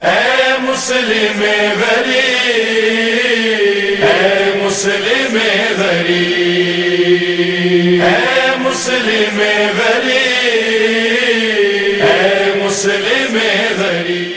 اے مسلم غریب، اے مسلم غریب، اے مسلم غریب، اے مسلم غریب۔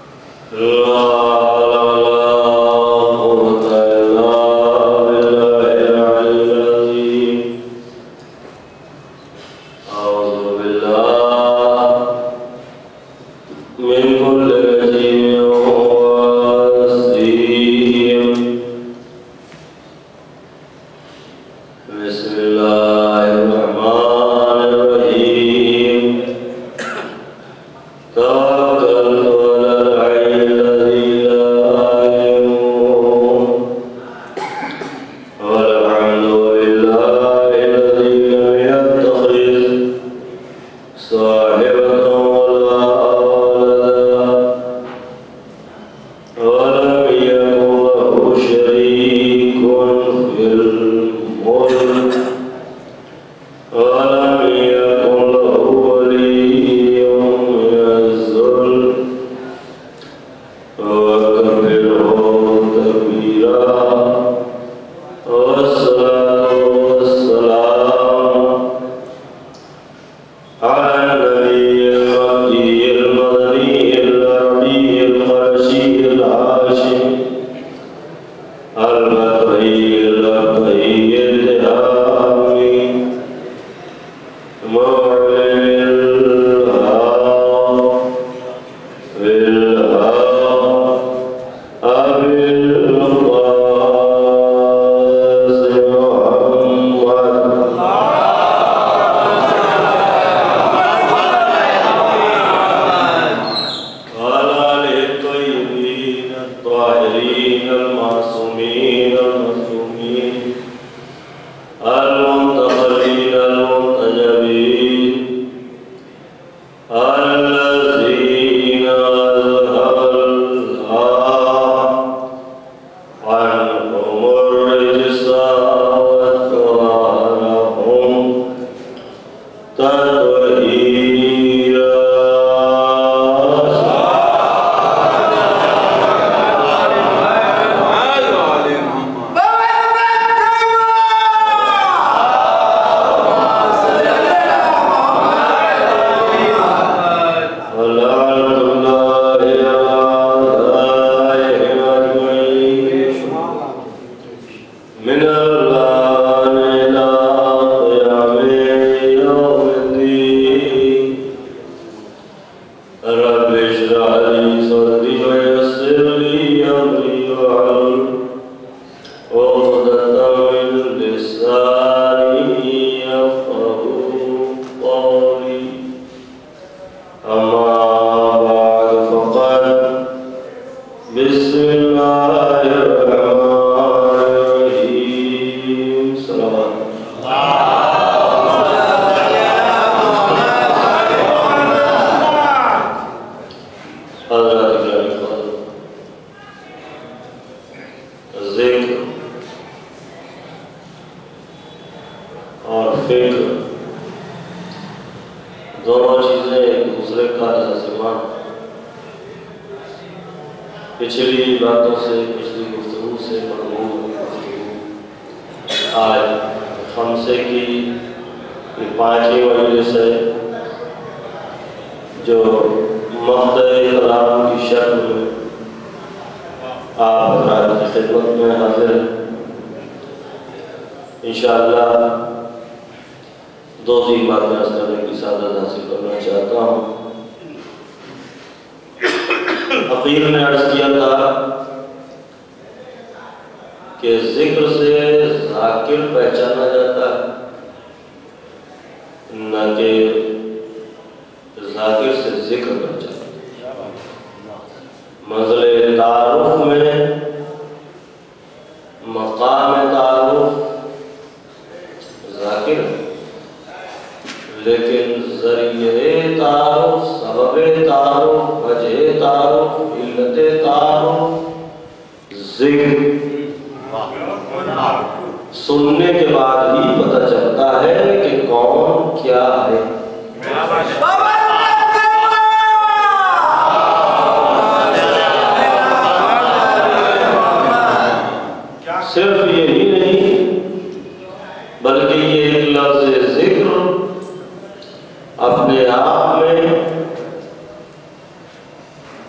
پچھلی باتوں سے، پچھلی گفتگو سے مرموم آج خمسے کی 5ویں مجلس ہے جو مقطع کلام کی شکل میں آپ حضرات کی خدمت میں حاضر ہے۔ انشاءاللہ دو تین باتیں عرض کرنے کی سعادت حاصل کرنا چاہتا ہوں۔ اخیر میں عرض کیا تھا کہ ذکر سے ذاکر پہچانا جاتا ہے، نہ کہ ذاکر سے ذکر پہچانا۔ منزل تعارف میں مقام تعارف ذاکر ہے، لیکن ذریعہ تعارف، سبب تعارف، وجہ تعارف، علت تعارف ذکر سننے کے بعد ہی پتہ چلتا ہے کہ کون کیا ہے۔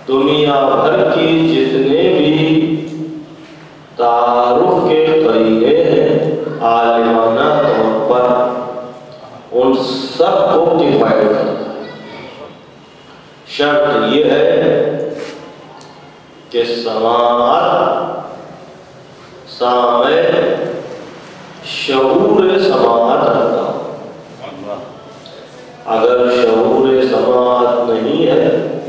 دنیا بھر کی جتنے بھی تعارف کے طریقے ہیں عالمانہ طور پر ان سب کو کفایت کرتا ہے۔ شرط یہ ہے کہ سماعت سامع شعور سماعت رکھتا ہو۔ اگر شعور سماعت نہیں ہے،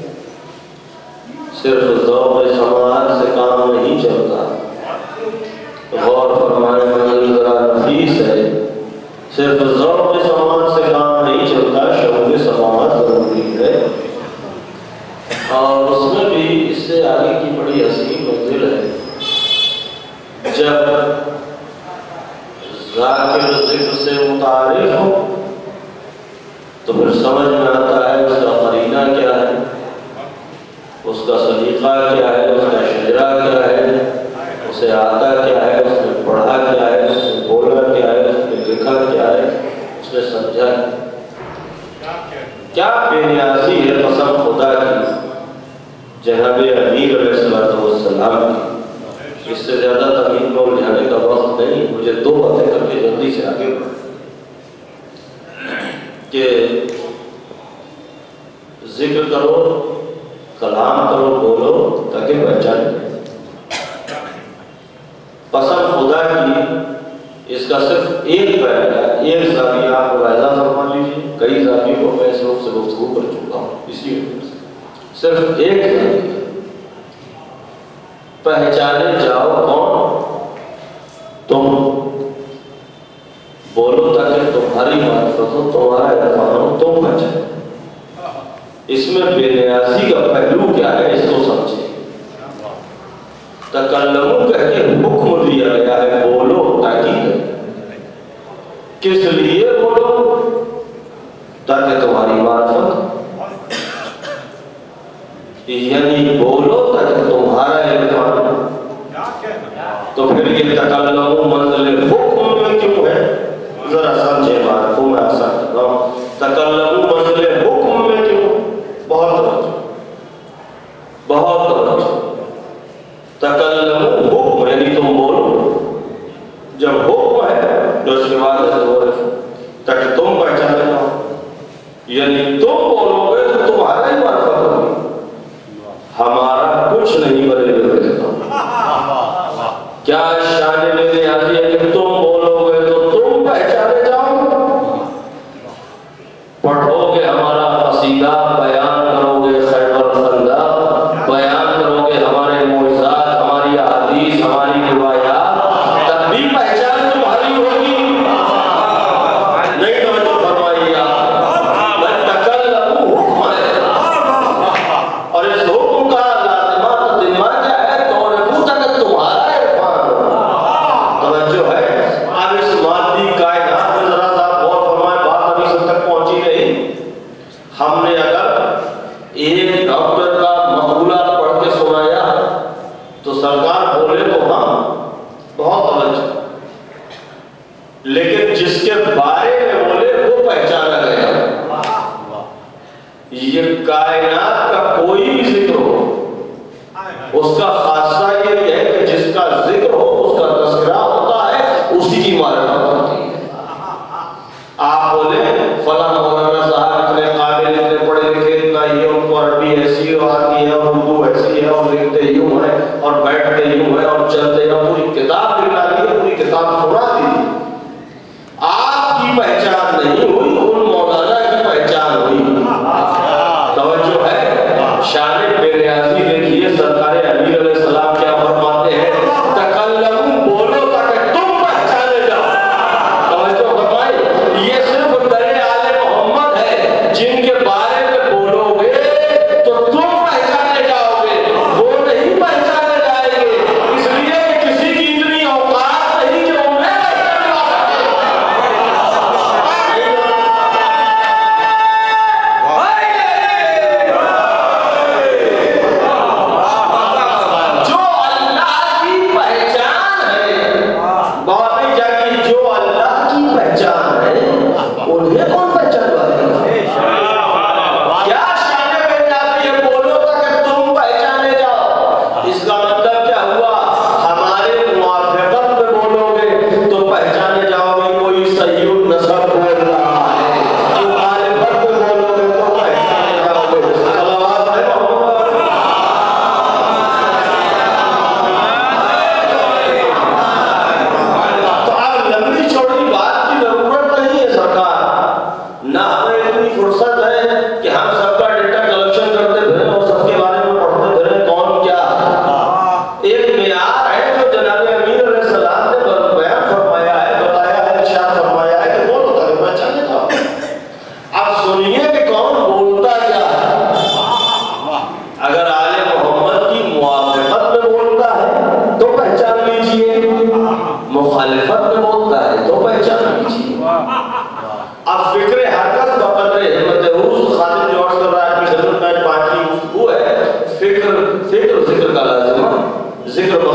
صرف ذوق سماعت سے کام نہیں چلتا، غور فرمائے منزل ذرا نفیس ہے، صرف ذوق سماعت سے کام نہیں چلتا، شعور سماعت ضروری ہے۔ اور اس میں بھی اس سے آگے کی بڑی حسین منزل ہے، جب ذاکر ذکر سے متعارف ہو تو پھر سمجھ میں آتا ہے اس کا قرینہ کیا ہے، اس کا سلیقہ کیا ہے، اس کا شجرہ کیا ہے، اسے آتا کیا ہے، اس نے پڑھا کیا ہے، اس نے بولا کیا ہے، اس نے لکھا کیا ہے، اس نے سمجھا کیا بے نیازی ہے قسم خدا کی جناب امیر علیہ السلام کی۔ اس سے زیادہ تمہید میں الجھانے کا وقت نہیں، مجھے دو باتیں کر کے جلدی سے آگے بڑھیں کہ ذکر کرو، کلام کرو، بولو تاکہ پہچان جائے۔ قسم خدا کی اس کا صرف ایک پہلو ہے، ایک زاویہ آپ ملاحظہ فرما لیجیے، کئی زاویے کو میں اس وقت سے گفتگو کر چکا ہوں، اسی وجہ سے صرف ایک زاویہ پہچانے جاؤ کون تم، بولو تاکہ تمہاری معرفت ہو، تمہارا عرفان ہو، تم پہچانے۔ اس میں بے نیازی کا پہلو کیا ہے اس کو سمجھیں۔ تکلمو کہہ کے حکم دیا گیا ہے، بولو تاکید ہے، کس لیے بولو؟ تاکہ تمہاری معرفت، یعنی بولو تاکہ تمہارا عرفان۔ تو پھر یہ تکلمو منزل حکم میں کیوں ہے؟ ذرا سمجھے بات کو، میں آسان کر رہا ہوں۔ تکلمو منزل حکم میں کیوں؟ بہت توجہ، بہت توجہ۔ تکلمو حکم یعنی تم بولو، جب حکم ہے تو اس کے بعد تاکہ تم پہچانے جاؤ، یعنی تم بولو گے تو تمہارا ہی معرفت ہوگی، ہمارا کچھ نہیں بنے گا۔ کیا شان بے نیازی ہے کہ تم بولو گے تو تم پہچانے جاؤ، پڑھو گے ہمارا قصیدہ، بیان کرو گے خیر الخندہ، بیان کرو گے ہمارے معجزات، ہماری احادیث، ہماری روایات، تب بھی پہچان تمہاری ہوگی نہیں؟ توجہ فرمائیے آپ، میں تکلم حکم ہے اور اس حکم کا لازمہ تتمہ کیا ہے؟ تعرفو تک تمہارا عرفان ہو۔ توجہ ہے؟ اب اس مادی کائنات میں ذرا سا غور فرمائے، بات ابھی سب تک پہنچی نہیں۔ ہم نے اگر ایک ڈاکٹر کا مقولہ پڑھ کے سنایا تو سرکار بولے تو ہاں بہت توجہ، لیکن جس کے بارے میں بولے وہ پہچانا گیا۔ یہ کائنات کا کوئی بھی ذکر ہو، اس کا خاصہ یہ ہے کہ جس کا ذکر ہو اس کا تذکرہ ہوتا ہے، اسی کی معرفت ہوتی ہے۔ آپ بولے فلاں مولانا صاحب اتنے قابل، اتنے پڑھے لکھے، اتنا یہ، ان کو عربی ایسی آتی ہے اور اردو ایسی ہے اور لکھتے یوں ہیں اور بیٹھتے یوں ہیں اور چلتے ہیں، پوری کتاب لکھا دی ہے، پوری کتاب سنا دی، آپ کی پہچان نہیں ہوئی، ان مولانا کی پہچان ہوئی۔ توجہ ہے؟ شان بے نیازی دیکھیے، سرکار امیر علیہ السلام کیا فرماتے ہیں؟ تکلم بولو تاکہ تم پہچانے جاؤ۔ توجہ فرمائے، یہ صرف در آل محمد ہے، جن کے بارے میں بولو گے تو تم پہچانے جاؤ گے، وہ نہیں پہچانے جائیں گے، اس لیے کہ کسی کی اتنی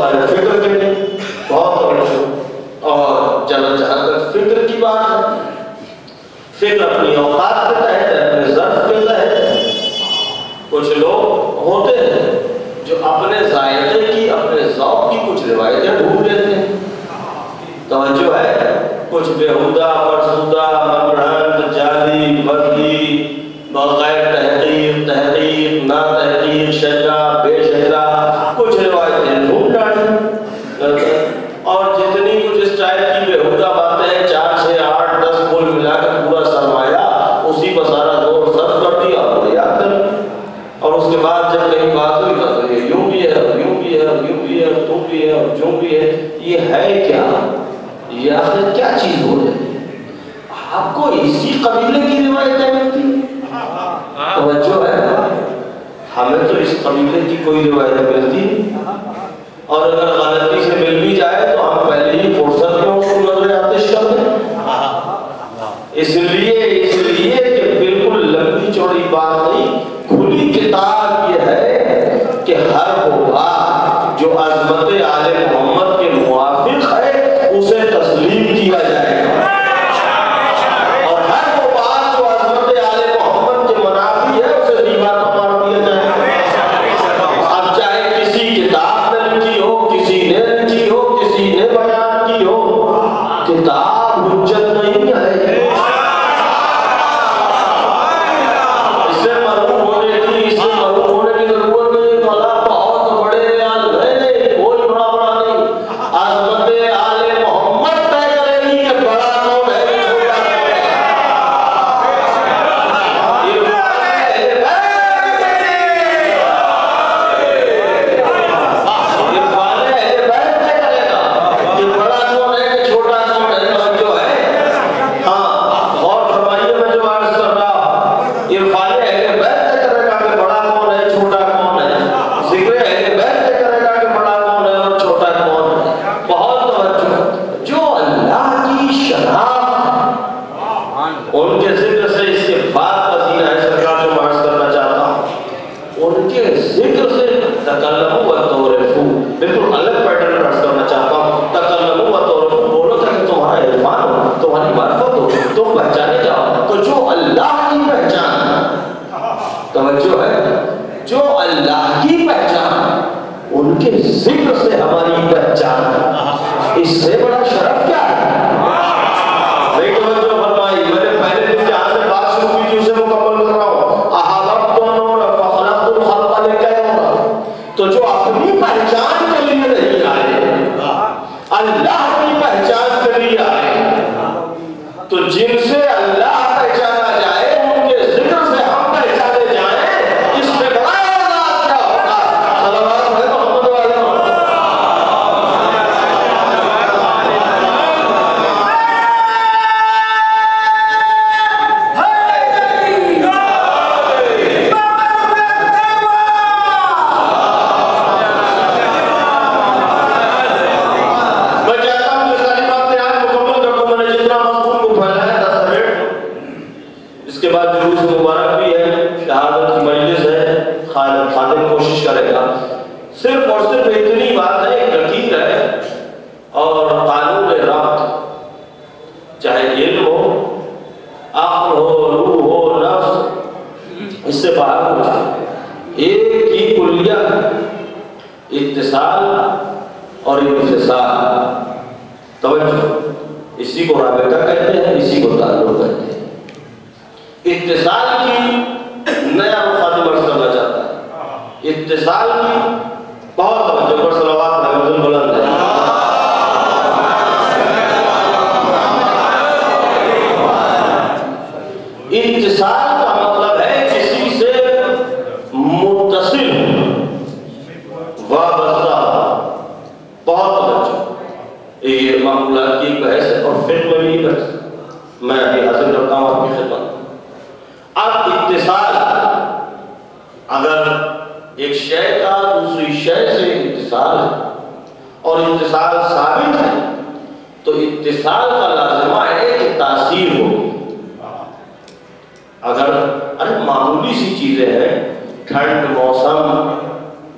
بغیر فکر کے نہیں، بہت توجہ۔ اور جہاں تک فکر کی بات ہے، فکر اپنی اوقات کے تحت ہے، اپنے ظرف کے تحت۔ کچھ لوگ ہوتے ہیں جو اپنے ذائقے کی، اپنے ذوق کی کچھ روایتیں ڈھونڈ لیتے ہیں، توجہ ہے، کچھ بےہودہ، فرسودہ، منگڑھنڈ، جعلی، فرضی، بغیر تحقیق، تحقیق، نا تحقیق، شجرا، بے شجرا، کچھ روایتیں ڈھونڈ ڈالی، اور جتنی کچھ اس ٹائپ کی بےہودہ باتیں 4 6 8 10 کل ملا کر پورا سرمایہ اسی پر سارا زور صرف کر دیا اور یاد کر لیا، اور اس کے بعد جب کہیں بات ہوئی تو یہ یوں بھی ہے، یوں بھی ہے، یوں بھی ہے، تو بھی ہے، اور جو بھی ہے، یہ ہے کیا؟ یہ آخر کیا چیز ہو جائے؟ آپ کو اسی قبیلے کی روایتیں ملتی ہیں؟ توجہ ہے، ہمیں تو اس قبیلے کی کوئی روایت ملتی، اور اگر غلطی سے مل بھی جائے تو ہم پہلے ہی فرصت میں اس کو نظر آتش کر دیں۔ اس لیے کہ بالکل لمبی چوڑی بات نہیں، کھلی کتاب یہ ہے کہ ہر وہ بات جو عظمت آل محمد کے موافق ہے اسے تسلیم کیا جائے گا، اور ہر وہ بات جو عظمت آل محمد کے منافی ہے اسے دیوار پر مار دیا جائے گا۔ اب چاہے کسی کتاب نے لکھی ہو، کسی نے لکھی ہو، کسی نے بیان کی ہو، کتاب حجت نہیں ہے۔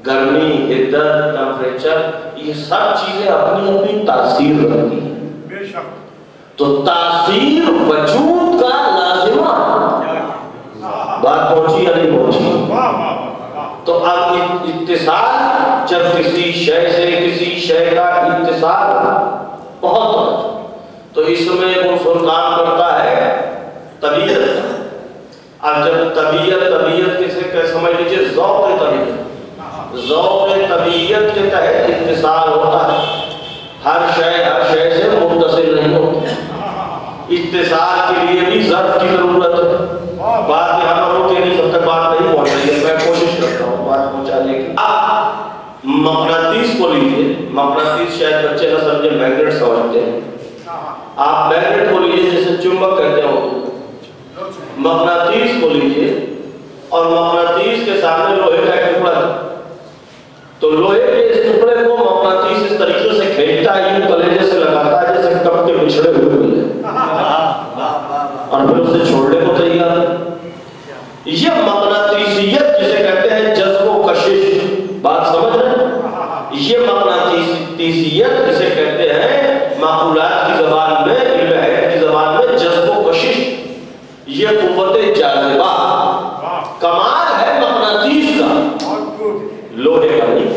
گرمی، حدت، ٹمپریچر، یہ سب چیزیں اپنی اپنی تاثیر رکھتی ہیں. تو تاثیر وجود کا لازمہ. بات پہنچی یا نہیں پہنچی؟ تو اب اتصال، جب کسی شے سے کسی شے کا اتصال بہت بڑا، تو اس میں عنصر کام کرتا ہے طبیعت. اب جب طبیعت کسے سمجھ لیجئے ذوق طبیعت، ذوق طبیعت کے تحت اتصال ہوتا ہے. ہر شے سے متصل نہیں ہوتی. اتصال کے لیے بھی ظرف کی ضرورت ہے. بات یہاں ہو کے نہیں، سب تک بات نہیں پہنچ رہی ہے، میں کوشش کرتا ہوں بات پہنچانے کی. آپ مقناطیس کو لیجئے. مقناطیس شاید بچے نہ سمجھے، میگنیٹ سمجھتے ہیں. آپ میگنیٹ کو لیجئے جسے چمبک کہتے ہیں. مقناطیس کو لیجئے اور مقناطیس کے سامنے لوہے کا ایک ٹکڑا ہے. تو لوہے کے اس ٹکڑے کو مقناطیس اس طریقے سے کھینچتا ہے، یوں کلیجے سے لگاتا ہے جیسے کپ کے بچھڑے ہوئے ملے، اور پھر اسے چھوڑنے کو تیار ہے. یہ مقناطیسیت جسے کہتے ہیں جذب و کشش. بات سمجھ رہے ہیں؟ یہ مقناطیسیت جسے کہتے ہیں معقولات کی زبان میں، علم حیات کی زبان میں جذب و کشش. یہ قوت جاذبہ کمال ہے مقناطیس کا، لوہے کا نہیں.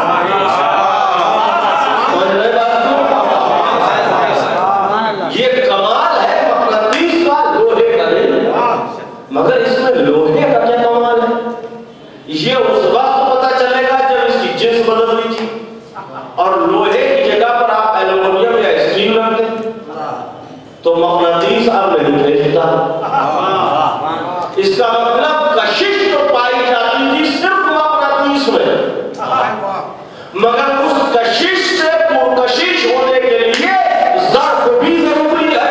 یہ کمال ہے مقناطیس کا، لوہے کا نہیں. مگر اس میں لوہے کا کیا کمال ہے؟ یہ اس وقت پتہ چلے گا جب اس کی جنس بدل دیجیے اور لوہے کی جگہ پر آپ ایلومینیم یا اسٹیل رکھ دیں تو مقناطیس اب نہیں کھینچتا. اس کا مطلب کشش تو پائی جاتی تھی صرف مقناطیس میں، مگر اس کشش سے پرکشش ہونے کے لیے ظرف بھی ضروری ہے.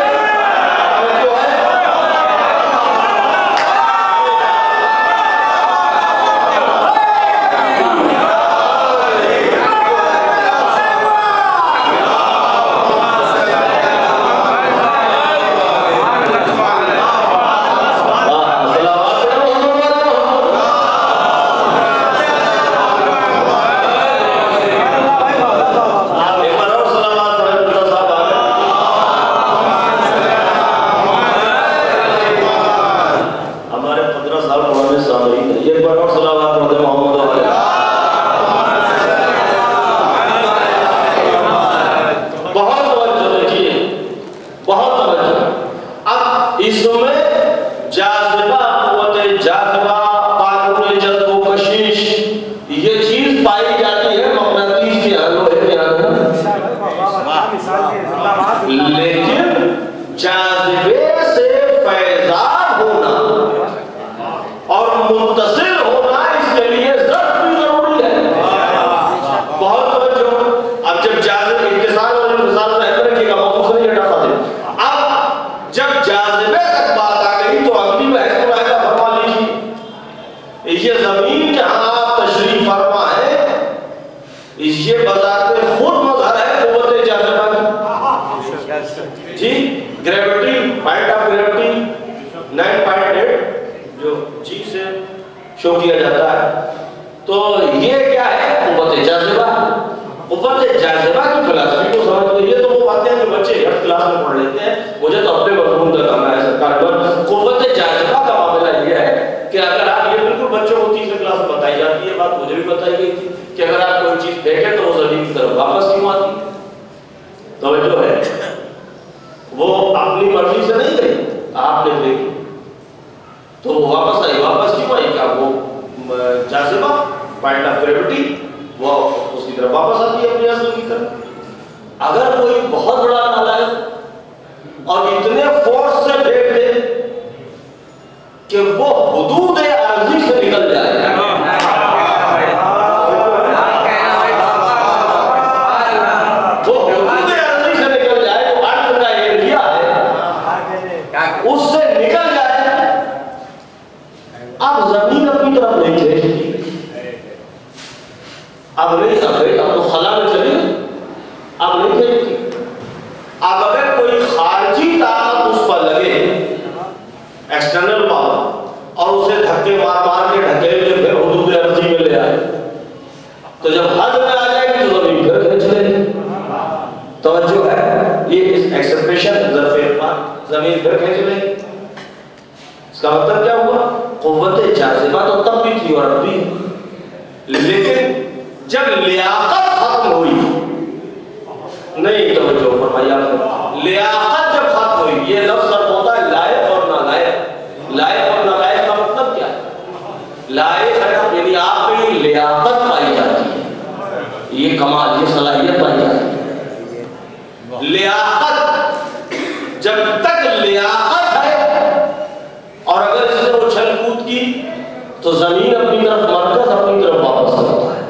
تو جب حد میں آ جائے گی تو زمین پھر کھینچ لے گی. توجہ ہے؟ یہ اس ایکسپریشن ظرف ارفان زمین پھر کھینچ لے گی. اس کا مطلب کیا ہوا؟ قوت جاذبہ تو تب بھی تھی اور اب بھی، لیکن جب لیاقت ختم ہوئی، نہیں توجہ فرمایا، لیاقت جب ختم ہوئی، یہ لفظ صرف ہوتا ہے لائق اور نالائق. لائق اور نالائق کا مطلب کیا ہے؟ لائق ہے یعنی آپ میں یہ لیاقت پائی جاتی ہے، یہ کمال، یہ صلاحیت پائی جاتی ہے. لیاقت، جب تک لیاقت ہے اور اگر اس نے اچھل کود کی تو زمین اپنی طرف، مرکز اپنی طرف واپس کرتا ہے.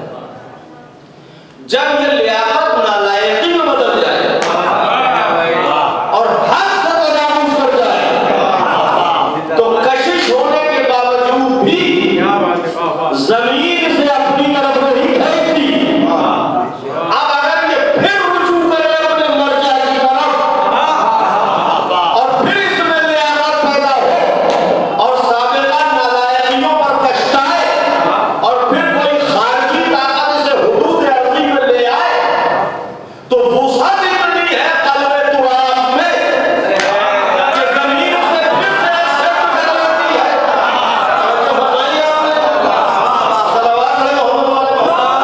جب یہ لیاقت نالائقی میں بدل جائے اور حد سے تجاوز کر جائے تو کشش ہونے کے باوجود بھی زمین سے اپنی طرف نہیں کھینچتی. اب اگر یہ پھر رجوع کرے اپنے مرجع کی طرف اور پھر اس میں لیاقت پیدا ہو اور سابقہ نالائقیوں پر پچھتائے اور پھر کوئی خارجی طاقت اسے حدود عرضی میں لے آئے تو وسعت اتنی ہے قلب تراب میں کہ زمین سے پھر سے ایکسپٹ کر لیتی ہے. تو بتائیے آپ نے صلوات علی محمد والے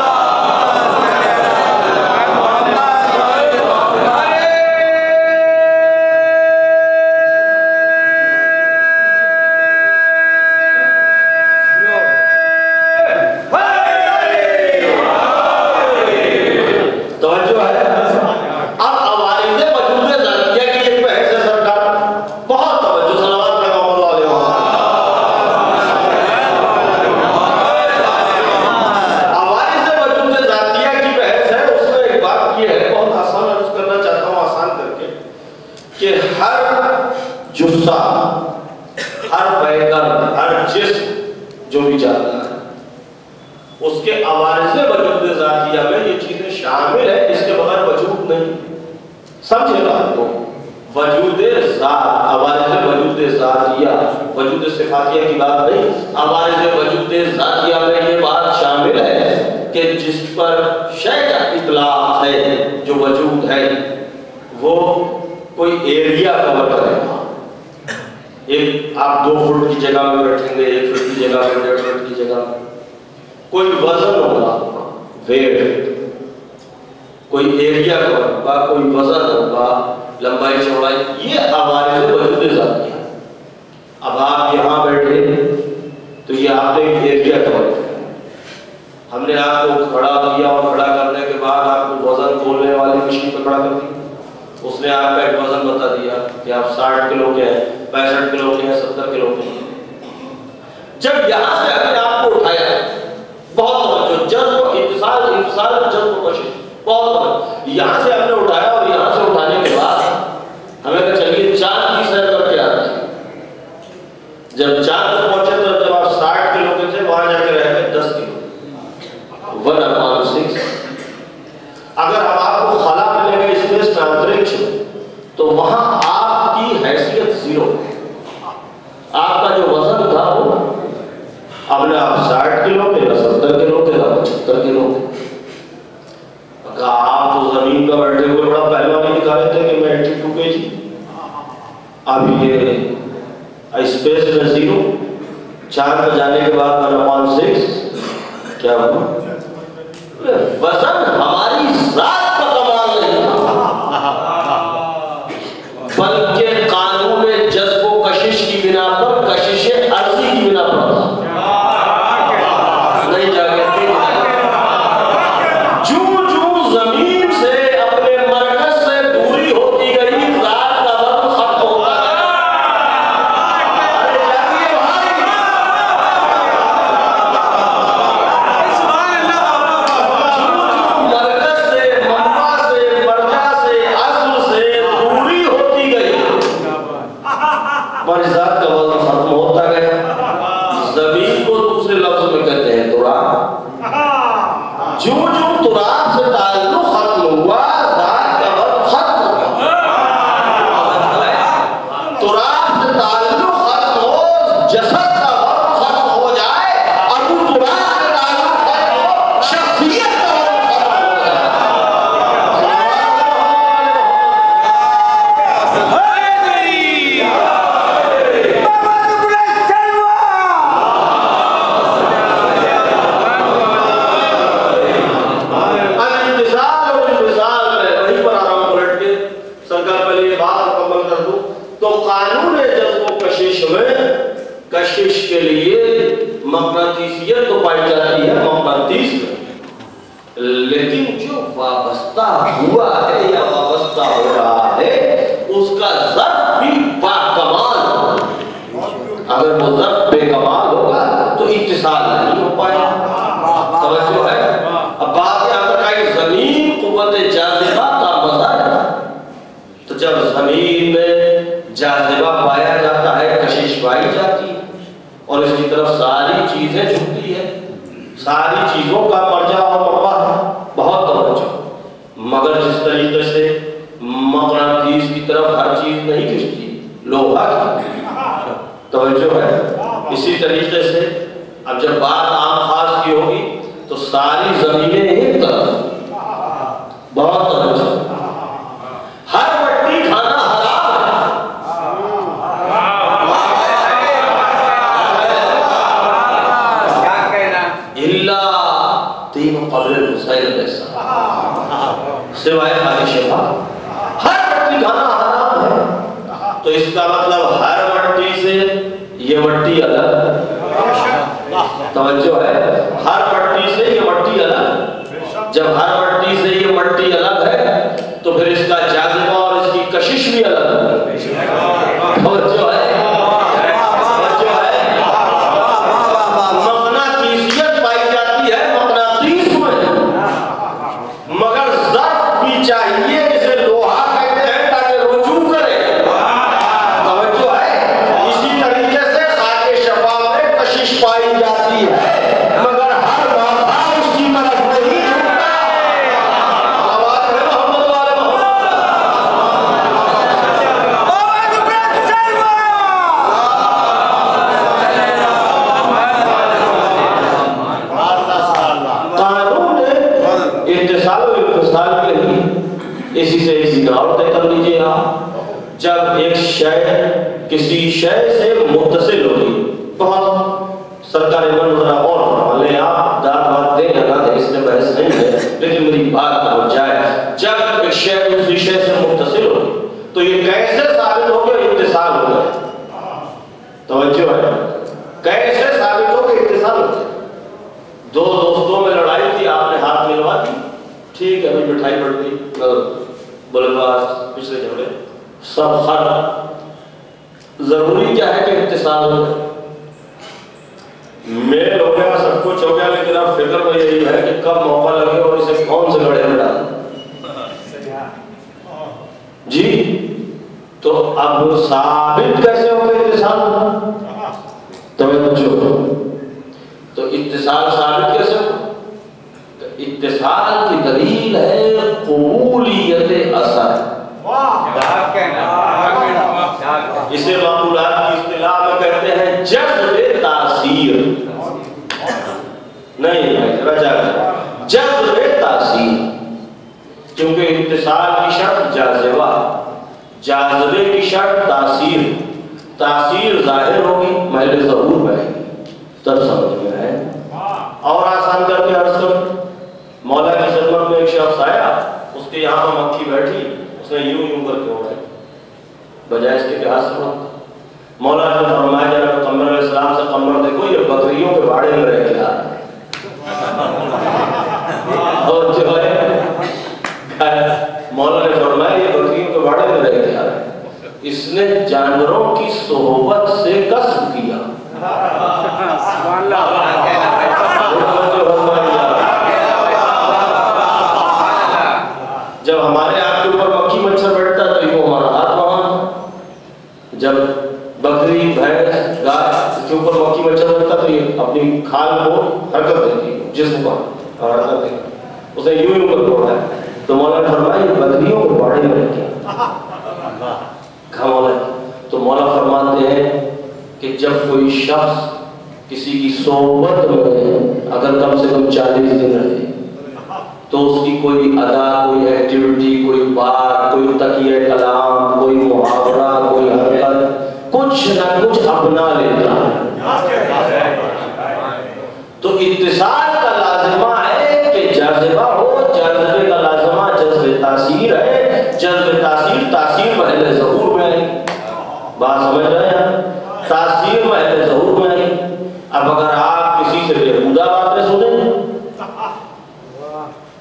توجہ ہے. اب عوارض وجود ذاتیہ کی ایک بحث ہے سرکار، بہت توجہ، صلوات میں محمد علیہ عوارض وجود ذاتیہ کی بحث ہے. اس میں ایک بات یہ ہے، بہت آسان عرض کرنا چاہتا ہوں آسان کر کے، کہ ہر جثہ، ہر پیکر، ہر جسم جو بھی جاتا ہے اس کے عوارض وجود ذاتیہ میں یہ چیزیں شامل ہیں، اس کے بغیر وجود نہیں. سمجھے بات کو؟ وجود ذات، عوارض وجود ذاتیہ، وجود صفاتیہ کی بات نہیں، عوارض وجود ذاتیہ میں یہ بات شامل ہے کہ جس پر شے کا اطلاق ہے، جو وجود ہے وہ کوئی ایریا کور کرے گا. ایک آپ 2 فٹ کی جگہ میں بیٹھیں گے، 1 فٹ کی جگہ میں، 1.5 فٹ کی جگہ میں، کوئی وزن ہوگا، ویٹ، کوئی ایریا ہوگا، کوئی وزن ہوگا، لمبائی چوڑائی، یہ عوارض وجود ذاتی ہے. اب آپ یہاں بیٹھے تو یہ آپ نے ایک ایریا کور کیا، ہم نے آپ کو کھڑا کیا اور کھڑا کرنے کے بعد آپ کو وزن تولنے والی مشین پہ کھڑا کر دیا. اس نے آپ کا ایک وزن بتا دیا کہ آپ 60 کلو کے ہیں، 65 کلو کے ہیں، 70 کلو کے ہیں. جب یہاں سے ہم نے آپ کو اٹھایا، بہت توجہ، جذب و اتصال، انفصال و جذب و کشش، بہت توجہ، یہاں سے ہم نے اٹھایا اور یہاں سے اٹھانے کے بعد ہمیں کہا چلیے چاند کی سیر کر کے آتے ہیں. جب چاند پر پہنچے تو جب آپ 60 کلو کے تھے، وہاں جا کے رہ گئے 10 کلو، 1/6. اگر ہم آپ کو خلا میں لے گئے اسپیس میں انترکش میں تو وہاں آپ کی حیثیت 0. آپ کا جو وزن تھا وہ اب نے آپ 60 کلو کے، 70 کلو کے، 75 کلو کے. آپ تو زمین پر بیٹھے ہوئے بڑا پہلوانی دکھا رہے تھے کہ میں 82 kg، اب یہ اسپیس میں 0، چاند پہ جانے کے بعد 1/6. کیا ہوا؟ وزن ہماری ذات کا کمال نہیں تھا، بلکہ قانون جذب و کشش کی بنا پر، کشش عرضی کی بنا پر تھا. نہیں جاگے جو زمین سے اپنے مرکز سے دوری ہوتی گئی، ذات کا وزن ختم ہوتا گیا. مرکز سے، منبع سے، مرجع سے، اصل سے دوری ہوتی گئی، ہماری ذات کا وزن ختم ہوتا گیا. زمین کو دوسرے لفظ میں کہتے ہیں تراب. جو تراب سے تعلق ختم ہوا، ذات کا وزن ختم ہوا. تراب سے تعلق ختم ہو، جسد کا وزن ختم ہو جائے، اور وہ تراب سے تعلق ختم ہو، شخصیت کا لیکن جو وابستہ ہوا ہے یا وابستہ ہو رہا ہے اس کا ظرف بھی باکمال ہوگا. اگر وہ ظرف بے کمال ہوگا تو اتصال نہیں ہو پائے. توجہ ہے. اب بات یہاں تک آئی زمین قوت جاذبہ کا مظہر ہے. تو جب زمین میں جاذبہ پایا جاتا ہے کشش پائی جاتی ہے اور اس کی طرف ساری چیزیں جھکتی ہے. ساری چیزوں کا مرجع اور مربع ہے. بہت توجہ. مگر جس طریقے سے مغناطیس کی طرف ہر چیز نہیں کھینچتی لوہا کی. توجہ ہے. اسی طریقے سے اب جب بات عام خاص کی ہوگی تو ساری زمینیں ایک طرف. بہت توجہ. ہر مٹی کھانا حرام ہے الا تین قبر الحسین جیسا سوائے خالی شفا. ہر مٹی کھانا حرام ہے. تو اس کا مطلب ہر مٹی سے یہ مٹی الگ. توجہ ہے. ہر مٹی سے یہ مٹی الگ. جب ہر مٹی سے یہ مٹی الگ ہے تو پھر اس کا جاذبہ اور اس کی کشش بھی الگ ہے. توجہ ہے. مغناطیسیت پائی جاتی ہے مغناطیس میں مگر ظرف بھی چاہیے جسے لوہا کہتے ہیں تاکہ رجوع کرے. توجہ ہے. اسی طریقے سے خاک شفا میں کشش پائی جاتی ہے مگر ہر مادہ اس کی طرف نہیں جھکتا. آواز ہے محمد والے محمد. قانون اتصال و انفصال کے لیے اسی سے اسی دور طے کر لیجیے آپ. جب ایک شے کسی شے سے متصل ہوگی. بہت سرکار امن ذرا اور فرما لیں آپ. داد بات دیں یا نہ دیں اس سے بحث نہیں ہے لیکن میری بات پہنچ جائے. جب ایک شے دوسری شے سے متصل ہوگی تو یہ کیسے ثابت ہو گیا اتصال ہو گیا. توجہ ہے. کیسے ثابت ہو گیا اتصال ہو گیا. دو دوستوں میں لڑائی تھی. آپ نے ہاتھ ملوا دی. ٹھیک ہے ابھی مٹھائی بڑھ گئی. بولے بس پچھلے جھگڑے سب خر. ضروری کیا ہے کہ اتصال ہو جائے. میل ہو گیا سب کچھ ہو گیا لیکن اب فکر میں یہی ہے کہ کب موقع لگے اور اسے کون سے گڑھے میں ڈالیں. جی تو اب ثابت کیسے ہو گیا اتصال. توجہ. تو اتصال ثابت کیسے ہو. اتصال کی دلیل ہے قبولیت اثر. اسے معقولات کی اصطلاح میں کہتے ہیں جذب تاثیر. نہیں جذب تاثیر. کیونکہ اتصال کی شرط جاذبہ. جاذبے کی شرط تاثیر. تاثیر ظاہر ہوگی محل ظہور میں تب سمجھ میں آئے. اور آسان کر کے عرض کروں. مولا کی خدمت میں ایک شخص آیا. اس کے یہاں پر مکھی بیٹھی. اس نے یوں کر کے اڑائی بجائے اس کے ہاتھ سے. مولا نے فرمایا جناب قمر علیہ السلام سے قمر دیکھو یہ بکریوں کے باڑے میں رہ کے آ رہا ہے. اور جو ہے مولا نے فرمایا یہ بکریوں کے باڑے میں رہ کے آ رہا ہے. اس نے جانوروں کی صحبت سے کسب کیا. جب ہمارے ہاتھ کے اوپر مکھی مچھر بیٹھتا تو یہ ہمارا ہاتھ وہاں. جب بکری بھینس گائے اس کے اوپر مکھی مچھر بیٹھتا تو یہ اپنی کھال کو حرکت دیتی جسم پر اور حرکت دیتی. اس نے یوں کر کے اڑایا. تو مولا نے فرمایا یہ بکریوں کو باڑے میں رہ گیا. تو مولا فرماتے ہیں کہ جب کوئی شخص کسی کی صحبت میں اگر کم سے کم 40 دن رہے تو اس کی کوئی ادا کوئی ایکٹیویٹی کوئی بات کوئی تقیہ کلام کوئی محاورہ کوئی حرکت کچھ نہ کچھ اپنا لیتا ہے. تو اتصال کا لازمہ ہے کہ جاذبہ ہو. جاذبے کا لازمہ جذب تاثیر ہے. جذب تاثیر تاثیر محل ظہور میں آئی. بات سمجھ رہے ہیں. تاثیر محل ظہور میں آئی. اب اگر آپ کسی سے بےہودہ باتیں سنیں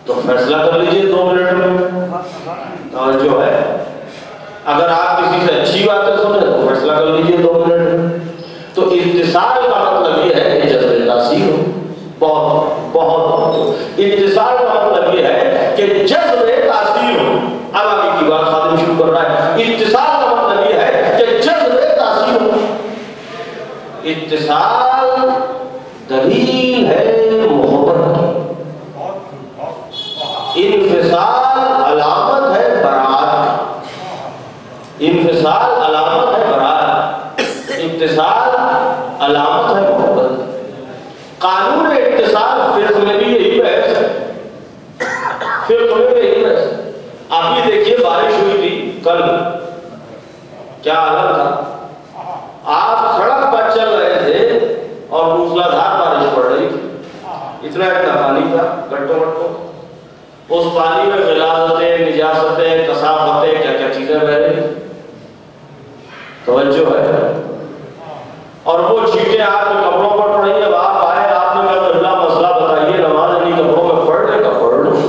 تو فیصلہ کر لیجئے 2 منٹ میں. اور جو ہے اگر آپ کسی سے اچھی باتیں سنیں تو فیصلہ کر لیجئے 2 منٹ میں. تو اتصال کا مطلب یہ ہے کہ جذبہ تاثیر ہو. بہت اتصال کا مطلب یہ ہے کہ جذبہ تاثیر ہو. اب آگے کی بات خادم شروع کر رہا ہے. اتصال کا مطلب یہ ہے کہ جذبہ تاثیر ہو. اتصال دلیل ہے محبت کی. انفصال علامت ہے برات. انفصال علامت ہے برات. اتصال علامت ہے محبت. قانون اتصال فرق میں بھی یہی بحث ہے. فرق میں بھی یہی بحث. آپ یہ دیکھیے بارش ہوئی تھی کل, کیا حالت تھا. آپ سڑک پر چل رہے تھے اور موسلا دھار بارش پڑ رہی تھی. اتنا پانی تھا گٹوں گٹوں. اس پانی میں غلاظتیں, نجاستیں, کثافتیں, کیا کیا چیزیں بہ رہی. توجہ ہے. اور وہ چھینٹیں آپ کے کپڑوں پر پڑ رہی ہے. آپ آئے, آپ نے کہا اللہ مسئلہ بتائیے, نماز انہیں کپڑوں میں پڑھ لے کا پڑھ لو.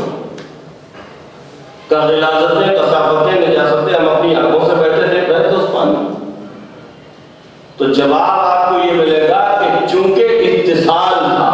غلاظتیں, کثافتیں, نجاستیں ہم اپنی آنکھوں سے بیٹھے تھے, بیٹھے تو اس پانی. تو جواب آپ کو یہ ملے گا کہ چونکہ اتصال تھا.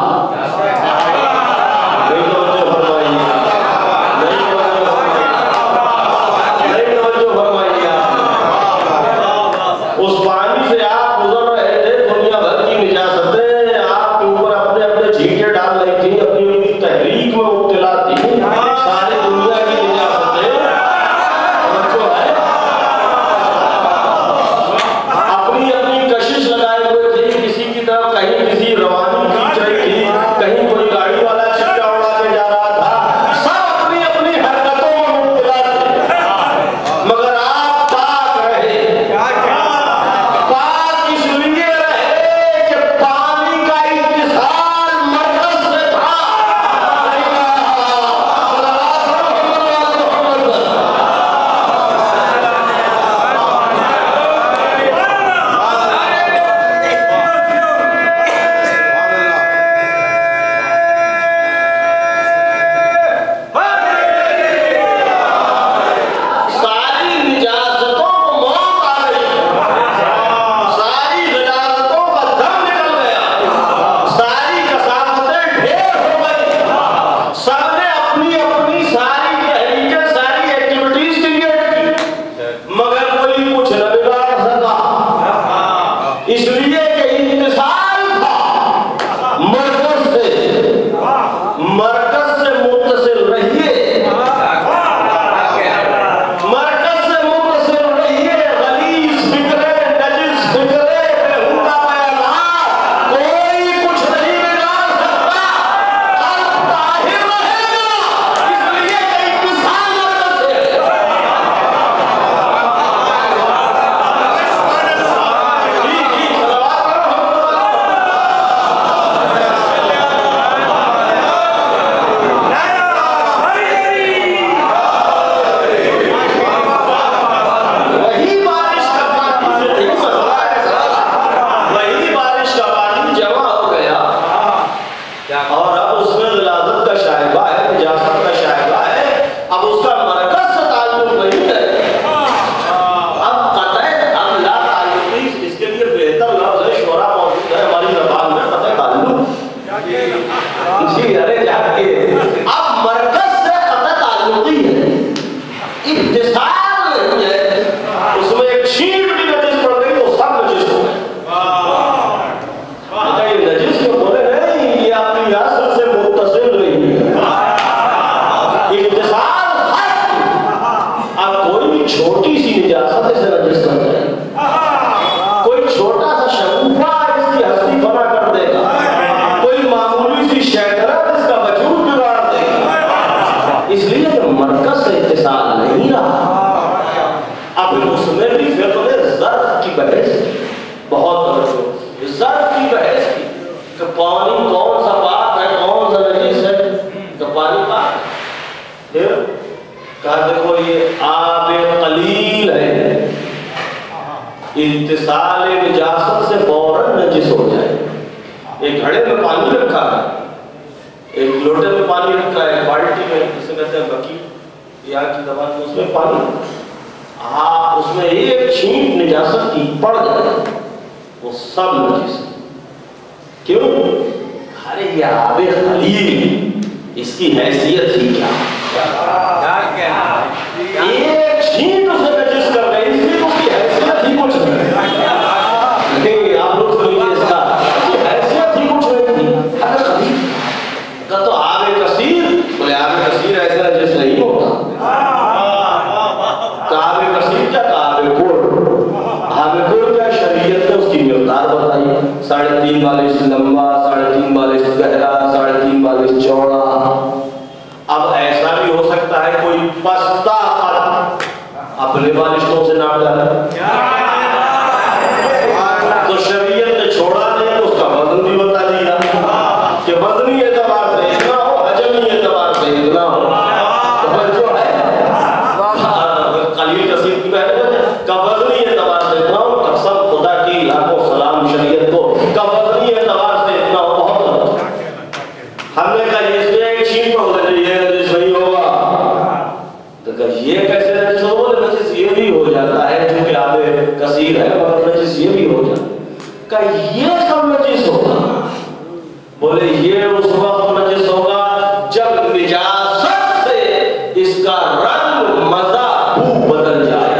اتصال نجاست سے فوراً نجس ہو جائے. ایک گھڑے میں پانی رکھا ہے, ایک لوٹے میں پانی رکھا ہے، بالٹی میں جسے کہتے ہیں بکی یہاں کی زبان میں، اس میں پانی اس میں ایک چھینٹ نجاست کی پڑ جائے وہ سب نجس. کیوں؟ ارے یہ آب خلیل اس کی حیثیت ہی کیا؟ ایک چھینٹ اسے نجس کر گئی، اس لیے اس کی حیثیت ہی کچھ نہیں. لیکن آپ لوگ سنیے اس کا حیثیت ہی کچھ نہیں. آب خلیل کا تو آب کثیر، بولے آب کثیر ایسا نجس نہیں ہوتا. آب کثیر کیا کہا؟ آب کور. آب کور کیا؟ شریعت نے اس کی مقدار بتائی، 3.5 بالش لمبا، 3.5 بالش گہرا، 3.5 بالش چوڑا. اب ایسا بھی ہو سکتا ہے کوئی پستہ اپنے بالشوں سے ناپ ڈالا تو شریعت نے چھوڑا نہیں، اس کا وزن بھی بتا دیا کہ وزنی اعتبار سے اتنا ہو، حجمی اعتبار سے اتنا ہو. جو ہے قلیل کثیر کی بہت کا وزنی اعتبار سے اتنا ہو. قسم خدا کی لاکھوں سلام شریعت کو، کا وزنی اعتبار سے اتنا ہو. بہت ہم نے کہا اس میں ایک چھینٹ پر ہوتا ہے یہ نجس نہیں ہوگا. تو کہا یہ کیسے نجس ہوگا؟ نجس یہ بھی ہو جاتا ہے چونکہ آب کثیر ہے، مگر نجس یہ بھی ہو جاتا ہے. کہا یہ کب نجس ہوگا؟ بولے یہ اس وقت نجس ہوگا جب نجاست سے اس کا رنگ، مزہ، بو بدل جائے.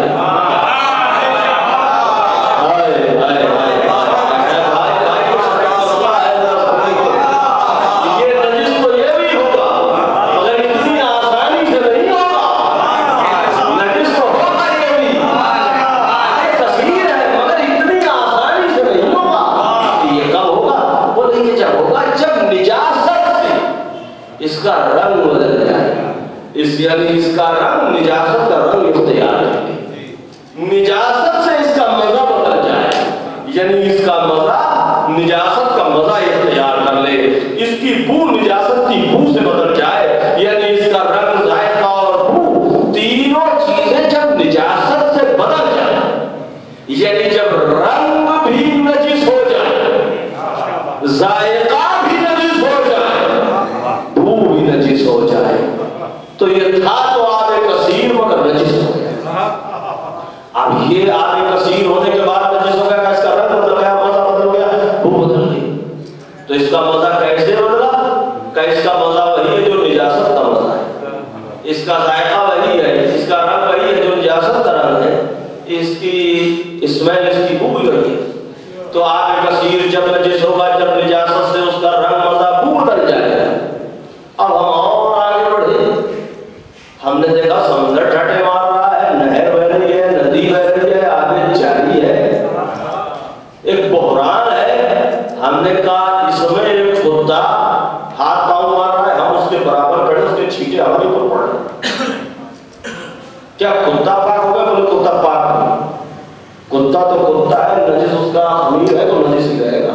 اس کا رنگ بدل جائے، یعنی اس کا رنگ نجاست کا رنگ اختیار کرے. نجاست سے اس کا مزہ بدل جائے، یعنی اس کا مزہ نجاست کا مزہ اختیار کر لے. اس کی بو نجاست کی بو سے بدل جائے، یعنی اس کا رنگ، ذائقہ اور بو تینوں چیزیں جب نجاست سے بدل جائے، یعنی جب رنگ بھی نجس ہو جائے، ذائقہ بھی نجس ہو جائے، بو بھی نجس ہو جائے، تو یہ تھا تو آب کثیر مگر نجس ہو گیا. اب یہ آب کثیر ہونے کے بعد نجس ہو گیا، اس کا رنگ بدل گیا، مزہ بدل گیا، بو بدل گئی. تو اس کا مزہ کیسے بدلا؟ کہ اس کا مزہ وہی ہے جو نجاست کا مزہ ہے، اس کا ذائقہ وہی ہے، اس کا رنگ وہی ہے جو نجاست کا رنگ ہے، اس کی اسمیل، اس کی بو بھی وہی ہے. تو آب کثیر جب نجس ہوگا جب نجاست سے اس کا رنگ، مزہ، بو بدل جائے گا. اب ہم اور آگے بڑھے، ہم نے دیکھا سمندر ٹھٹے مار رہا ہے، نہر بہ رہی ہے، ندی بہ رہی ہے، آگے جاری ہے، ایک بحران ہے. ہم نے کہا اس میں ایک کتا ہاتھ پاؤں مار رہا ہے، ہم اس کے برابر کھڑے، اس کے چھینٹے ہمارے اوپر پڑ رہے. کیا کتا پاک ہوگا؟ بولے کتا پاک نہیں. کتا تو کتا ہے، نجس اس کا خمیر ہے تو نجس ہی رہے گا.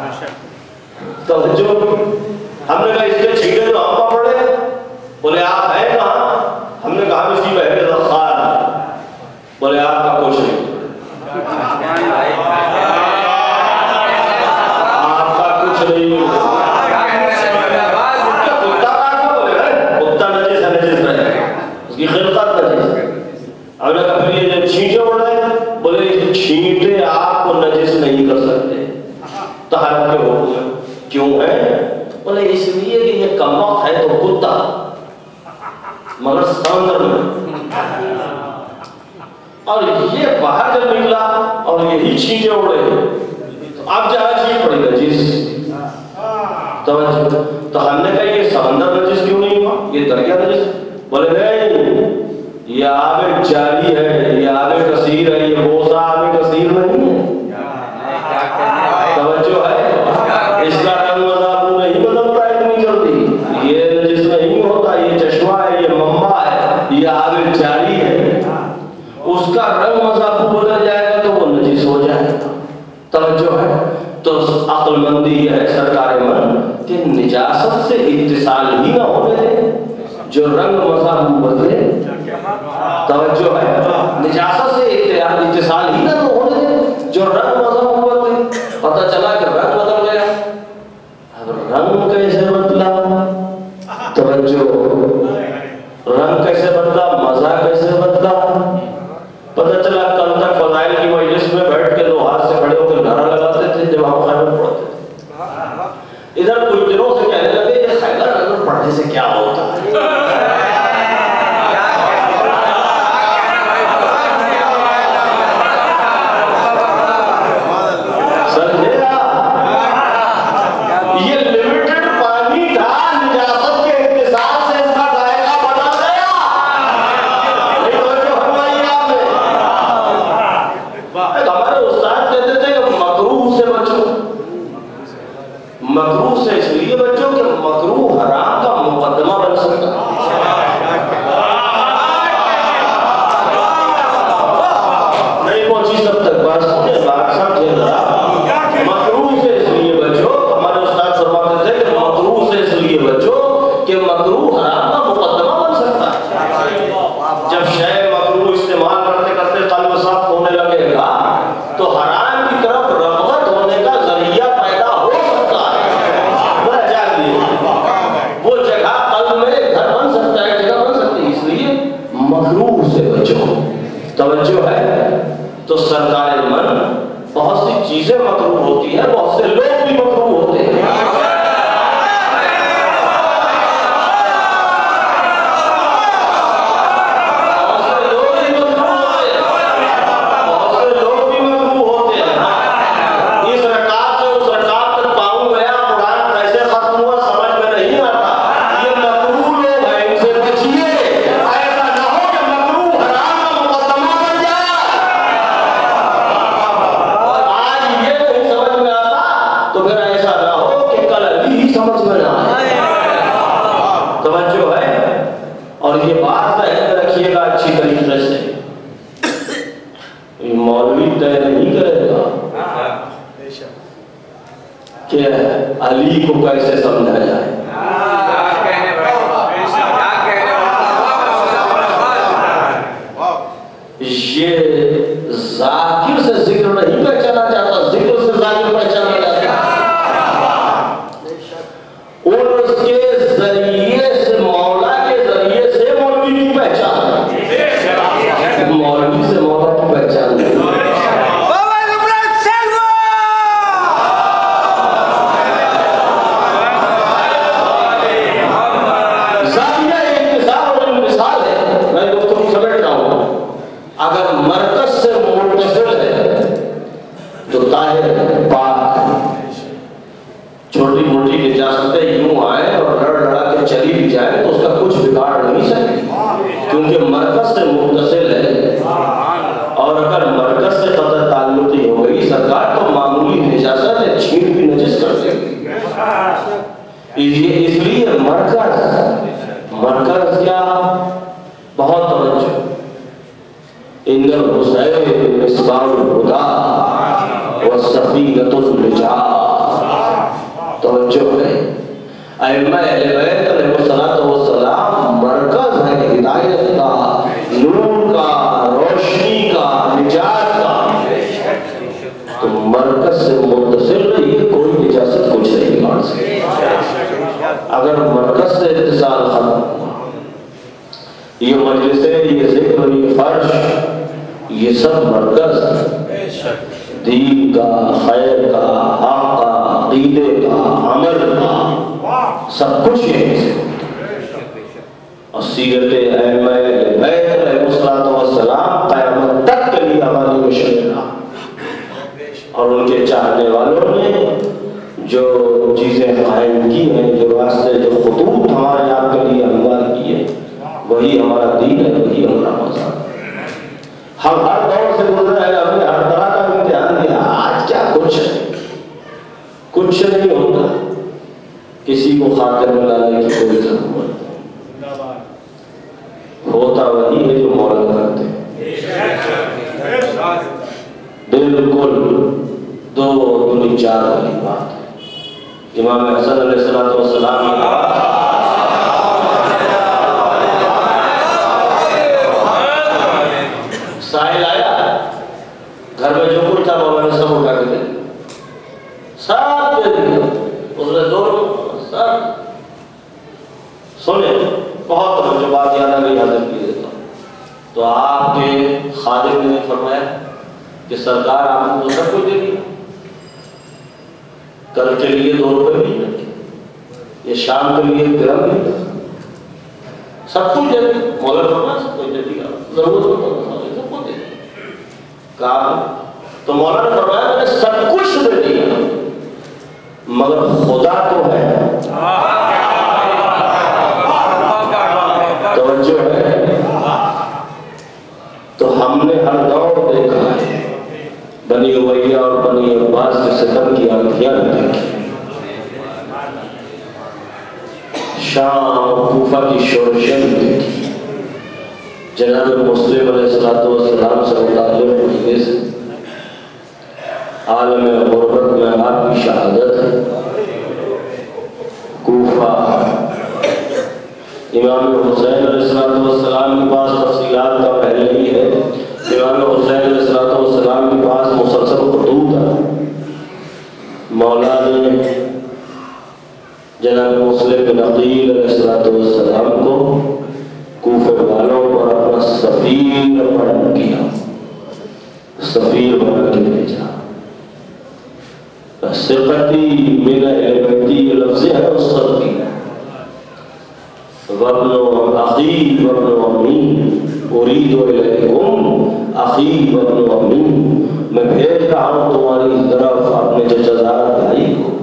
توجہ. ہم نے کہا اس کے چھینٹے جو ہم پر پڑے، بولے آپ ہیں کہاں؟ ہم نے کہا اس کی بہر رخار. بولے آپ کا کچھ نہیں، آپ کا کچھ نہیں. کتا پاک نہ بولے کتا نجس ہے، نجس رہے، اس کی خلقت نجس. ہم نے کہا پھر یہ جو چھینٹے اڑ رہے، بولے یہ چھینٹے آپ کو نجس نہیں کر سکتے، طہارت کے حکم ہے. کیوں ہے؟ بولے اس لیے کہ یہ کمبخت ہے تو کتا، مگر سمندر میں، اور یہ باہر جب نکلا اور یہی چھینٹے اڑے تو اب جہاں چھینٹ پڑی نجس. تو ہم نے کہا یہ سمندر نجس کیوں نہیں ہوا، یہ دریا نجس؟ بولے نہیں، یہ آب جاری ہے، یہ آب کثیر ہے، یہ بوسا آب کثیر نہیں ہے. توجہ ہے. اس کا رنگ مزہ نہیں بدلتا اتنی جلدی، یہ نجس نہیں ہوتا، یہ چشمہ ہے، یہ منبع ہے، یہ آب جاری ہے. اس کا رنگ مزہ بدل جائے گا تو وہ نجس ہو جائے گا. توجہ ہے. تو عقل مندی یہ ہے سرکار من کہ نجاست سے اتصال ہی نہ ہونے دے جو رنگ مزہ بدلے. توجہ ہے. نجاست سے اتصال ہی نہ ہونے دے جو رنگ مزہ بدلے. پتہ چلا کہ رنگ بدل گیا. اب رنگ کیسے بدلا؟ توجہ، رنگ کیسے بدلا، مزہ کیسے بدلا. پتہ چلا کل تک فضائل کی مجلس میں بیٹھ کے 2 ہاتھ سے کھڑے ہو کے نعرہ لگاتے تھے جب ہم خیبر پڑھتے تھے. ادھر کچھ دنوں سے کہنے لگے یہ خیبر نظر پڑھنے سے کیا ہوتا ہے. مکروہ سے اس لیے بچوں کہ مکروہ حرام کا مقدمہ بن سکتا نہیں پہنچی سب تک بات سمجھے بات سمجھے. مکروہ سے اس لیے بچوں، ہمارے استاد فرماتے تھے کہ مکروہ سے اس لیے بچوں کہ مکروہ حرام کا مقدمہ بن سکتا ہے. جب شے مکروہ استعمال کرتے کرتے قلب صاف ہونے لگے گا تو حرام کی طرف رغبت ہونے کا ذریعہ پیدا ہو سکتا ہے. وہ جگہ قلب میں گھر بن سکتا ہے، جگہ بن سکتی ہے. اس لیے مکروہ سے بچو. توجہ ہے تو سرکار من بہت سی چیزیں مکروہ ہوتی ہیں، بہت سے لوگ بھی مکروہ ہوتے ہیں. اور یہ بات ذہن میں رکھیے گا اچھی طریقے سے، یہ مولوی طے نہیں کرے گا کہ علی کو کیسے سمجھا جائے. یہ ذاکر سے ذکر نہیں پہچانا چاہتا، ذکر سے ذاکر پہچانا چاہتا. اور اس کے ذریعے سے مولا کے ذریعے سے مولوی کی پہچان ہے. مولوی سے مولا کی پہچان ہے. اگر مرکز سے متصل ہے تو طاہر پاک ہے. چھوٹی موٹی نجاستیں یوں آئیں اور لڑ لڑا کے چلی بھی جائے تو اس کا کچھ بگاڑ نہیں سکتی، کیونکہ مرکز سے متصل ہے. اور اگر مرکز سے قطع تعلقی ہو گئی سرکار تو معمولی نجاست ہے چھینٹ بھی نجس کر دے گی. اس لیے مرکز کیا بہت توجہ. ان الحسین مصباح الہدی والسفینۃ النجاۃ. توجہ ہے. ائمہ اہل بیت علیہ الصلوۃ والسلام مرکز ہے ہدایت کا، نور کا، روشنی کا، نجات کا. تو مرکز سے متصل رہیے، کوئی نجاست کچھ نہیں بگاڑ سکتی. اگر مرکز سے اتصال ختم، یہ مجلسیں، یہ ذکر، یہ فرش، یہ سب مرکز دین کا، خیر کا، حق کا، عقیدے کا، عمل کا، سب کچھ یہیں سے. اور سیرت ائمہ اہل بیت علیہ الصلوۃ والسلام قیامت تک کے لیے ہماری مشرق رہا. اور ان کے چاہنے والوں نے جو چیزیں قائم کی ہیں، جو راستے، جو خطوط ہمارے آپ کے لیے ہموار کیے، وہی ہمارا دین ہے، وہی ہمارا مذہب. ہم ہر دور سے گزرے ہیں، ہم نے ہر طرح کا امتحان دیا. آج کیا کچھ نہیں ہوتا. کسی کو خاطر میں لانے کی کوئی ضرورت ہوتا وہی ہے جو مولا کرتے. بالکل 2 دونی 4 والی بات ہے. امام حسن علیہ السلام نے کہا سائل آیا، گھر میں جو کچھ تھا مولا نے سب اٹھا کے دے دیا، سب دے دیا. اس نے 2 سب سنے بہت جو بات یاد آ گئی یاد کیے دیتا ہوں. تو آپ کے خادم نے فرمایا کہ سرکار آپ کو سب کچھ دے دیا, کل کے لیے 2 روپے نہیں رکھے, یہ شام کے لیے درہم نہیں رکھے, سب کچھ دے دیا. مولا فرمایا سب کچھ دے دیا, ضرورت ہو تو سب کچھ دے دیا. کہا تو مولا نے فرمایا میں نے سب کچھ دے دیا مگر خدا تو ہے. توجہ ہے. تو ہم نے ہر دور دیکھا ہے بنی امیہ اور بنی عباس کے ستم کی آنکھیاں دیکھی, شام اور کوفہ کی شورشیں دیکھی. جناب مسلم علیہ السلام سے متعلق حدیث عالم غربت میں آپ کی شہادت ہے. کوفہ امام حسین علیہ السلام کے پاس تفصیلات کا پہلے ہی ہے. امام حسین علیہ السلام کے پاس مسلسل خطوط ہے. مولا نے جناب مسلم بن عقیل علیہ السلام کو کوفے والوں پر اپنا سفیر بنا کیا, سفیر بنا کے بھیجا. ثقتی من اہل بیتی یہ لفظ ہے اس کی, وابن اخی وابن امی ارید الیکم اخی وابن امی, میں بھیج رہا ہوں تمہاری طرف اپنے جزار بھائی کو.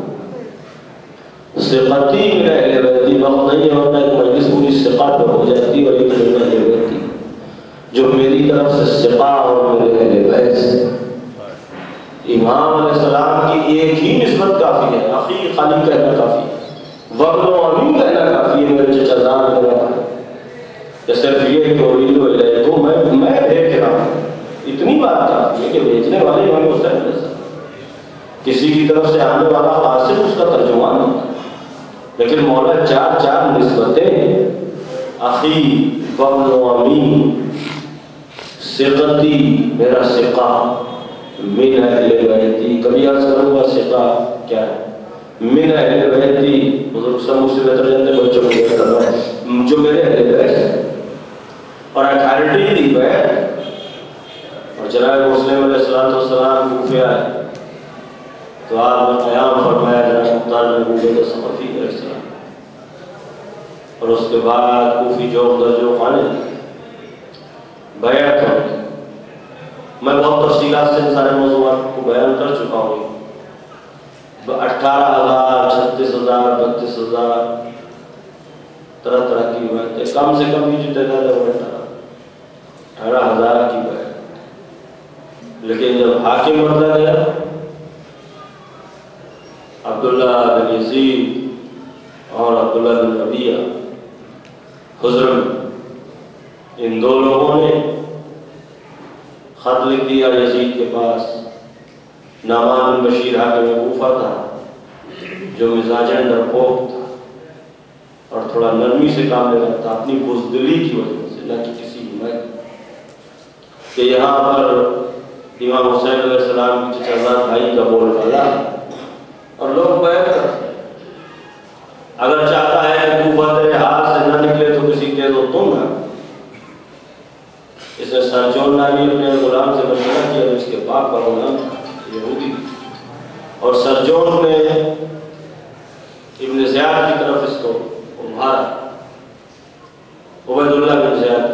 ثقتی من اہل بیتی وقت نہیں ہوتا ایک مجلس پوری ثقہ پہ ہو جاتی اور ایک من اہل بیتی جو میری طرف سے ثقہ اور میرے اہل بیت سے. امام علیہ السلام کی ایک ہی نسبت کافی ہے, اخی خالی کہنا کافی ہے, وابن امی کہنا کافی ہے, میرے جزار میرا ہے. کہ صرف یہ کہ ارید الیکم میں بھیج رہا ہوں, اتنی بات کافی ہے کہ بھیجنے والے امام حسین علیہ السلام, کسی کی طرف سے آنے والا قاصد اس کا ترجمان ہوتا ہے. لیکن مولا چار نسبتیں, اخی وابن امی, ثقتی میرا ثقہ, من اہل بیتی کبھی عرض کروں گا ثقہ کیا ہے, من اہل بیتی بزرگ صاحب مجھ سے بہتر جانتے بچوں کو کہہ رہا ہوں جو میرے اہل بیت ہے, اور اتھارٹی دی بیت. اور جناب مسلم علیہ السلام کوفے آئے تو آپ نے قیام فرمایا جناب مختار نبوت صفی علیہ السلام, اور اس کے بعد کوفی جوق در جو خانے بیعت ہوئی. میں بہت تفصیلات سے ان سارے موضوعات کو بیان کر چکا ہوں. 18,000 36,000 32,000 طرح طرح کی بیعتیں, کم سے کم بھی جو تعداد ہے وہ 18,000 کی بیعت. لیکن جب حاکم بدلا گیا عبداللہ بن یزید اور عبداللہ بن ربیعہ حضرم, ان 2 لوگوں نے خط لکھ دیا یزید کے پاس. نعمان بن بشیر حاکم کوفہ تھا جو مزاجاً ڈرپوک تھا اور تھوڑا نرمی سے کام لیتا تھا اپنی بزدلی کی وجہ سے, نہ کہ کسی حمایت, کہ یہاں پر امام حسین علیہ السلام کی چچا بھائی کا بول بالا اور لوگ بیعت کرتے ہیں. اگر چاہتا ہے کہ کوفہ تیرے ہاتھ سے نہ نکلے تو کسی تیز و تم نہ. اس نے سرجون نامی اپنے غلام سے مشورہ کیا, اس کے باپ کا غلام یہودی, اور سرجون نے ابن زیاد کی طرف اس کو ابھارا, عبید اللہ بن زیاد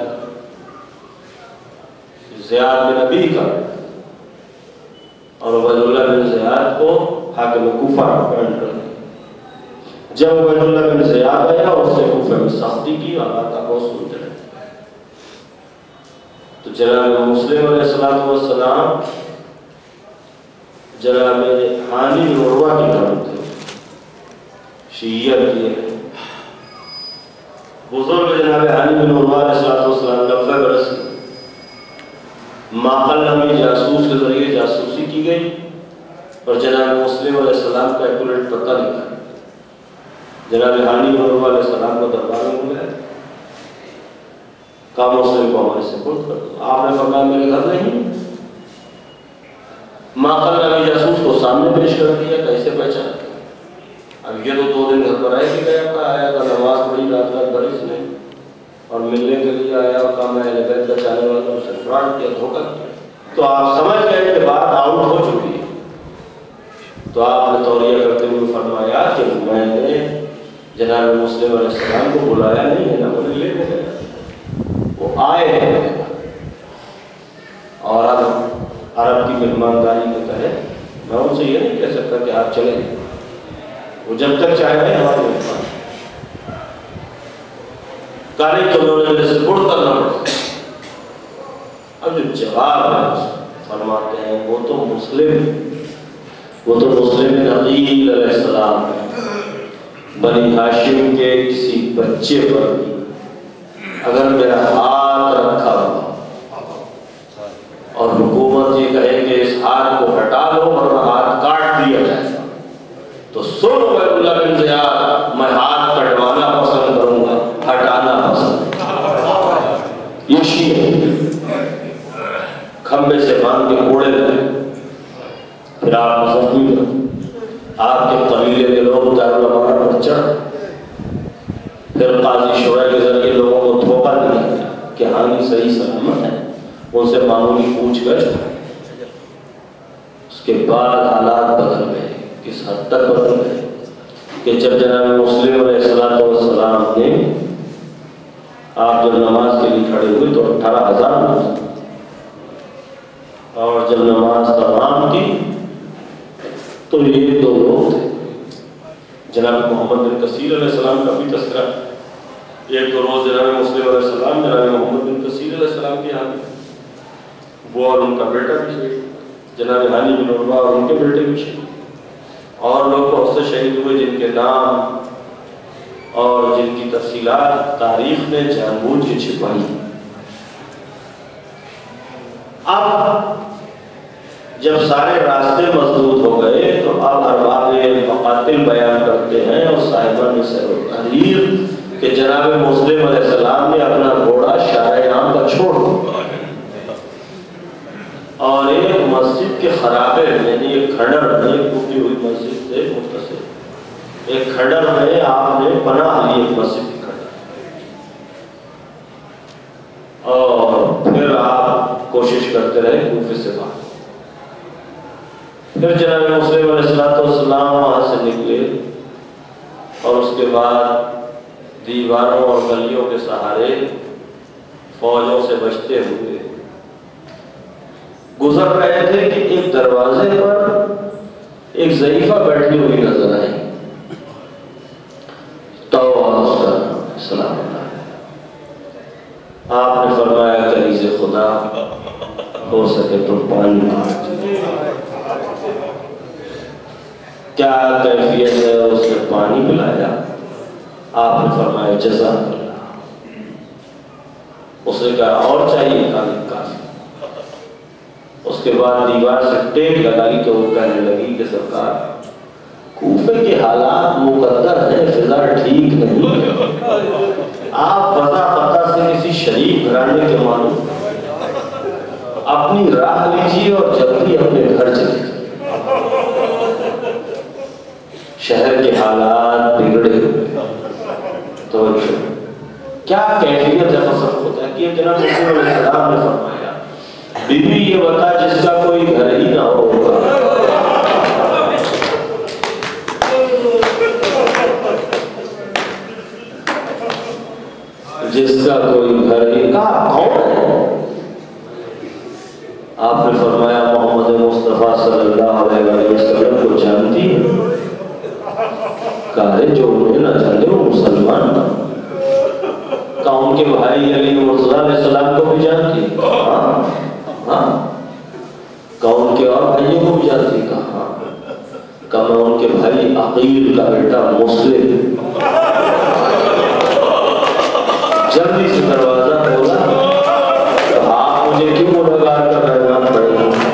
بن ابی کا, اور عبید اللہ بن زیاد کو حاکم کوفہ اپوائنٹ کر دیا. جب عبید اللہ بن زیاد آیا اس نے کوفہ میں سختی کی اور بات کو سنتے رہے. تو جناب مسلم علیہ السلام جناب حانی بن عروہ کی طرف تھے, شیعہ کی ہے. بزرگ جناب حانی بن عروہ علیہ السلام 90 برس کی ماقل نامی جاسوس کے ذریعے جاسوسی کی گئی اور جناب مسلم علیہ السلام کا ایکوریٹ پتہ لکھا. جناب حانی بن عروہ علیہ السلام کو دربار میں بلایا, کہا مسلم کو ہمارے سپرد کر دو. آپ نے فرمایا میرے گھر نہیں. ماقل نامی جاسوس کو سامنے پیش کر دیا, کیسے پہچان. اب یہ تو 2 دن گھر پر آئے گیا تھا، آیا تھا نماز پڑھی رات رات بھر اس نے، اور ملنے کے لیے آیا اور کہا میں اہل بیت کا چاہنے والا ہوں، سے فراڈ کیا، دھوکہ کیا. تو آپ سمجھ گئے کہ بات آؤٹ ہو چکی ہے. تو آپ نے توریہ کرتے ہوئے فرمایا کہ میں نے جناب مسلم علیہ السلام کو بلایا نہیں ہے نا، انہیں لے گئے، وہ آئے ہیں. اور اب عرب کی مہمانداری کے تحت میں ان سے یہ نہیں کہہ سکتا کہ آپ چلیں، وہ جب تک چاہے گئے ہمارے مہمان کاری تو انہوں نے میرے سے بڑھ کرنا پڑتا. اب جو جواب ہے فرماتے ہیں وہ تو مسلم عقیل علیہ السلام ہے. بنی ہاشم کے کسی بچے پر بھی اگر میرا ہاتھ رکھا ہوا اور حکومت یہ کہے کہ اس ہاتھ کو ہٹا لو ورنہ ہاتھ کاٹ دیا جائے تو سن عبید اللہ بن زیاد، میں ہاتھ کٹوانا پسند کروں گا، ہٹانا پسند. یہ شیعہ کھمبے سے باندھ کے کوڑے لگے، پھر آپ مذہبی آپ کے قبیلے کے لوگ دارالعمارہ پر چڑھ، پھر قاضی شورا کے ذریعے لوگوں کو دھوکہ دیا کہ ہانی صحیح سلامت ہے، ان سے معمولی پوچھ گچھ. اس کے بعد حالات بدل گئے. کس حد تک بدل گئے کہ جب جناب مسلم علیہ السلام نے آپ جب نماز کے لیے کھڑے ہوئے تو 18,000 لوگ، اور جب نماز تمام کی تو یہ 2 لوگ تھے. جناب محمد بن کثیر علیہ السلام کا بھی تذکرہ. ایک دو روز جناب مسلم علیہ السلام جناب محمد بن کثیر علیہ السلام کے یہاں، وہ اور ان کا بیٹا بھی شہید، جناب ہانی بن عروہ اور ان کے بیٹے بھی شہید، اور لوگ بہت سے شہید ہوئے جن کے نام اور جن کی تفصیلات تاریخ نے جان بوجھ کے چھپائی. اب جب سارے راستے مسدود ہو گئے تو اب ارباب مقاتل بیان کرتے ہیں اور صاحبان سیر و تحریر کہ جناب مسلم علیہ السلام نے اپنا گھوڑا شارع عام کا چھوڑ اور ایک مسجد کے خرابے میں، یعنی ایک کھنڈر میں، ایک ٹوٹی ہوئی مسجد سے متصل ایک کھنڈر میں آپ نے پناہ لی، ایک مسجد کی کھنڈر، اور پھر آپ کوشش کرتے رہے کوفے سے باہر. پھر جناب مسلم علیہ السلام وہاں سے نکلے اور اس کے بعد دیواروں اور گلیوں کے سہارے فوجوں سے بچتے ہوئے گزر رہے تھے کہ ایک دروازے پر ایک ضعیفہ بیٹھی ہوئی نظر آئی. تو اس کا سلام آپ نے فرمایا کنیز خدا ہو سکے تو پانی. کیا کیفیت ہے؟ اس نے پانی پلایا. آپ نے فرمایا جزاک اللہ. اس نے کہا اور چاہیے؟ کافی. اس کے بعد دیوار سے ٹیک لگائی تو وہ کہنے لگی کہ سرکار کوفے کے حالات مقدر ہیں، فضا ٹھیک نہیں، آپ فضا پتہ سے کسی شریف گھرانے کے معلوم اپنی راہ لیجیے اور جلدی اپنے گھر چلے. شہر کے حالات بگڑے ہوئے. تو کیا کیفیت ہے مصرف ہوتا ہے کہ جناب مسلم علیہ السلام نے فرمایا بی بی یہ بتا جس کا کوئی گھر ہی نہ ہوگا، جس کا کوئی گھر ہی کون ہے؟ آپ نے فرمایا محمد مصطفیٰ صلی اللہ علیہ وسلم کو جانتی ہے؟ کہا جو انہیں نہ جانے وہ مسلمان تھا. کہا ان کے بھائی علی مرتضیٰ علیہ السلام کو بھی جانتی؟ ہاں. کہا ان کے اور بھائیوں کو بھی جانتی؟ کہا کہا میں ان کے بھائی عقیل کا بیٹا مسلم. جلدی سے دروازہ کھولا. آپ مجھے کیوں ملاقات کر رہے ہیں؟ پڑے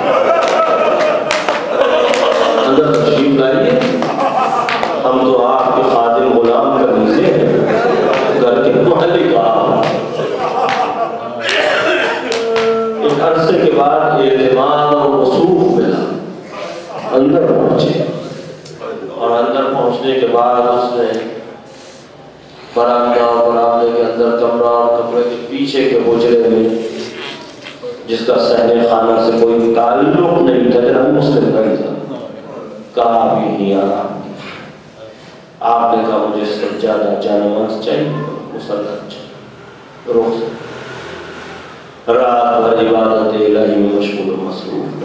اندر تشریف لائیے، ہم تو آپ کے خادم غلام کرنے سے گھر کے محلے کا. ایک عرصے کے بعد اعتماد اور وصوف ملا. اندر پہنچے اور اندر پہنچنے کے بعد کمرہ اور کمرے کے پیچھے کے حجرے میں جس کا صحن خانہ سے کوئی تعلق نہیں تھا، جناب مسلم نہیں تھا، کہا بھی نہیں آرام کیا۔ آپ نے کہا مجھے سجادہ جانماز چاہیے، مسلح چاہیے، روح سے رات بھر عبادت الہی میں مشغول و مصروف۔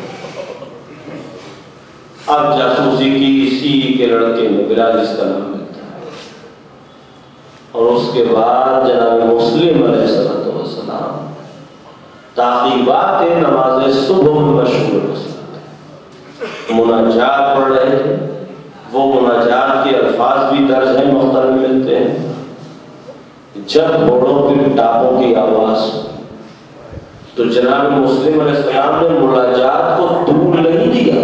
اب جاسوسی کی اسی کے لڑکے میں بلال اس کا نام ملتا ہے، اور اس کے بعد جناب مسلم علیہ السلام تعقیبات نماز صبح میں مشغول مناجات پڑھ رہے تھے۔ وہ مناجات کے الفاظ بھی درج ہیں، مختلف ملتے ہیں۔ جب گھوڑوں کی ٹاپوں کی آواز تو جناب مسلم علیہ السلام نے مناجات کو طول نہیں دیا،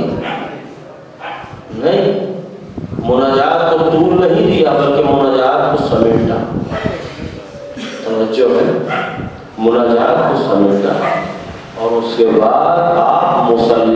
نہیں، مناجات کو طول نہیں دیا بلکہ مناجات کو سمیٹا۔ توجہ ہے، مناجات کو سمیٹا، اور اس کے بعد آپ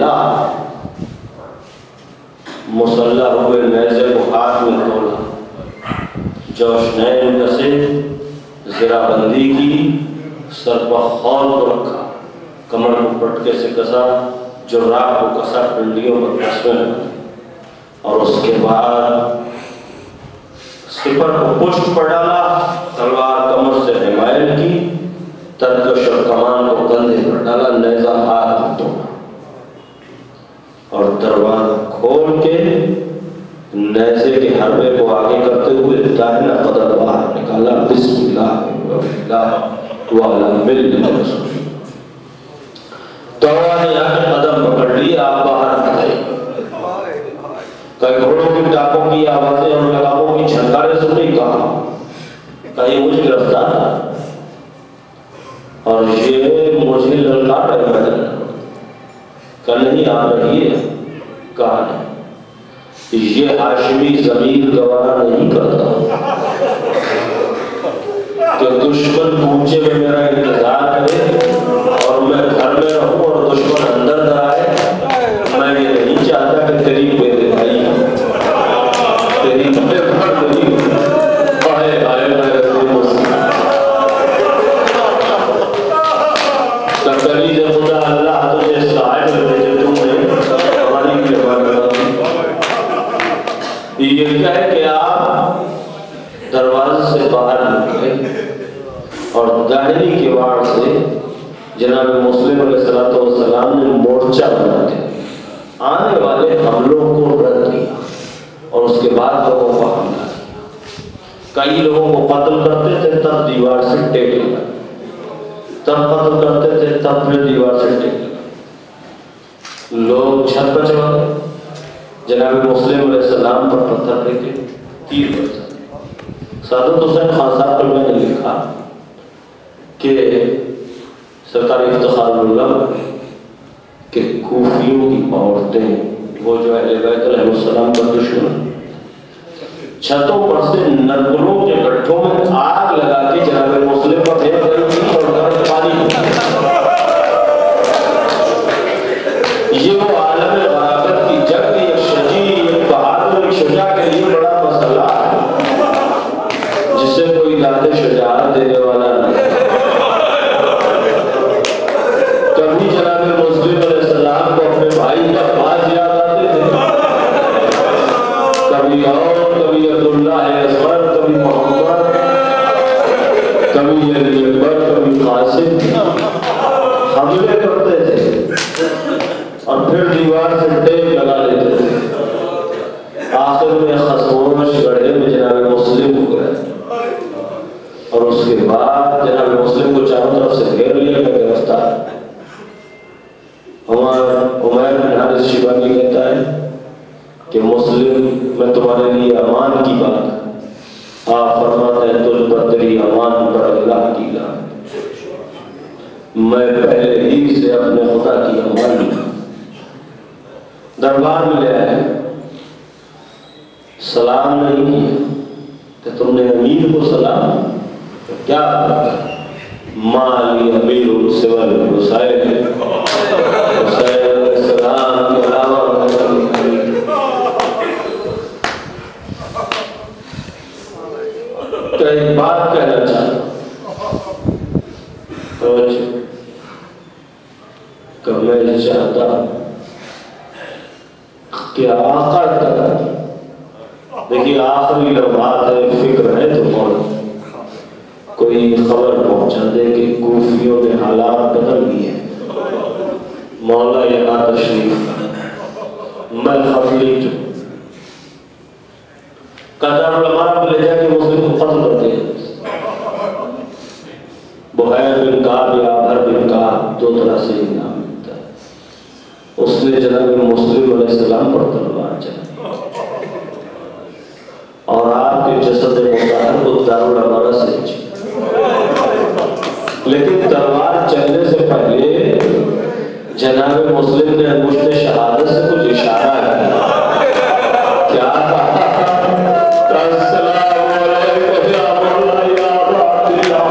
مسلح ہوئے نیزے کو ہاتھ میں تولا، جوشنین کسے، زرہ بندی کی، سر پر خول کو رکھا، کمر کو پٹکے سے کسا، جراب کو کسا، پنڈیوں پر کسویں لگا، اور اس کے بعد سپر کو پشت پر ڈالا، تلوار کمر سے حمائل کی، ترکش اور کمان کو کندھے پر ڈالا، نیزہ ہاتھ میں تولا، اور دروازہ کھول کے نیزے کے حربے کو آگے کرتے ہوئے داہنا قدم باہر نکالا، بسم اللہ وعلی ملت رسول۔ تو نے آ کے قدم پکڑ لیا، آپ باہر آئے۔ کئی گھوڑوں کی ٹاپوں کی آوازیں اور لگاموں کی جھنکاریں سنی، کہا یہ مجھے گرفتار ہے اور یہ مجھے للکار رہے ہیں، کہ نہیں آ رہی ہے، کہا نہیں، یہ ہاشمی ضمیر گوارا نہیں کرتا کہ دشمن پوچھے میں میرا انتظار کرے اور میں گھر میں رہوں اور دشمن اندر نہ آئے۔ میں یہ نہیں چاہتا کہ تیری میرے بھائی تیری میرے گھر نہیں آئے آئے میرے تکلی سے خدا اللہ تجھے صاحب بھیجے، تم نے ہماری کرپا یہ کہہ کہ آپ دروازے سے باہر نکلے اور داہنی کیواڑ سے جناب مسلم علیہ السلام نے مورچہ بنا دیا، آنے والے حملوں کو رد کیا، اور اس کے بعد لوگوں کو حملہ کیا۔ کئی لوگوں کو قتل کرتے تھے تب دیوار سے ٹیک لگا، تب قتل کرتے تھے تب پھر دیوار سے ٹیک لگا۔ لوگ چھت پر چڑھ گئے، جناب مسلم علیہ السلام پر پتھر پھینکے، تیر برسا۔ سعادت حسین خان صاحب پر میں نے لکھا کہ سرکار افتخار اللہ کہ کوفیوں کی عورتیں، وہ جو اہل بیت علیہ السلام پر دشمن، چھتوں پر سے نرگلوں کے گٹھوں میں آگ لگا کے جناب مسلم پر پھینک رہی تھی اور گرم پانی۔ یہ وہ عالم غرابت کی جنگ، ایک شجاع، ایک بہادر، ایک شجاع کے لیے بڑا مسئلہ ہے جسے کوئی داد شجاعت دینے والا نہیں۔ کبھی جناب مسلم علیہ السلام کو اپنے بھائی کا باز یاد آتے تھے، کبھی اور کبھی عبداللہ اصغر، کبھی محمد، کبھی اکبر، کبھی قاسم، حملے کرتے تھے اور پھر دیوار سے ٹیک لگا لیتے تھے۔ آخر میں خسروش گڑھے میں جناب مسلم ہو گئے، اور اس کے بعد جناب مسلم کو چاروں طرف سے گھیر لیا گیا، گرفتار۔ عمیر بن حارث شیبانی کہتا ہے کہ مسلم میں تمہارے لیے امان کی بات، آپ فرماتے ہیں تجھ پر تیری امان پر اللہ کی لعنت، میں پہلے ہی سے اپنے خدا کی امان دربار میں لے آئے، سلام نہیں کیا کہ تم نے امیر کو سلام کیا کرتا؟ مالی امیر سوال حسین، حسین السلام کے علاوہ کہ ایک بات کہنا چاہتا ہوں، کہ میں چاہتا کہ آقا تک دیکھیے آخری لمحات ہے، فکر ہے تو کوئی خبر پہنچا دے کہ کوفیوں میں حالات بدل گئے ہیں، مولا یہاں تشریف میں خبری جو قدر علماء لے جا کے مسلم کو قتل کر دیا۔ بحیر بن کعب یا عمر بن کعب دو طرح سے نام ملتا ہے، اس نے جناب مسلم علیہ السلام پر تلوار چلائی اور آپ کے جسد مطہر کو دارالعمارہ سے چھوڑا، لیکن تلوار چلنے سے پہلے جناب مسلم نے انگشت شہادت سے کچھ اشارہ کیا، کیا کہا؟ السلام علیکم یا مولا یا عبداللہ۔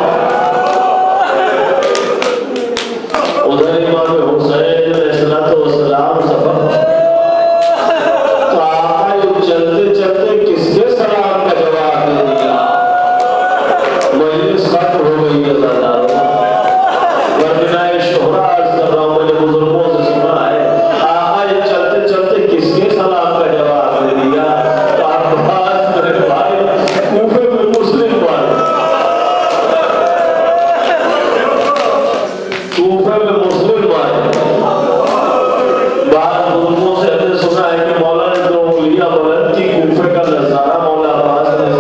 ادھر امام حسین علیہ السلام سفر تو آقا یہ چلتے چلتے کس کے سلام کا جواب دے دیا؟ مجلس ختم ہو گئی اللہ تعالیٰ ورنہ شہرہ عرض کر رہا ہوں، میں نے بزرگوں سے سنا ہے آقا یہ چلتے چلتے کس کے سلام کا جواب دے دیا؟ تو عباس میرے بھائی کوفے میں مسلم والے، کوفے میں مسلم والے بعض بزرگوں سے ہم نے سنا ہے کہ مولا نے دو انگلیاں بلند کی، کوفے کا نظارہ مولا عباس نے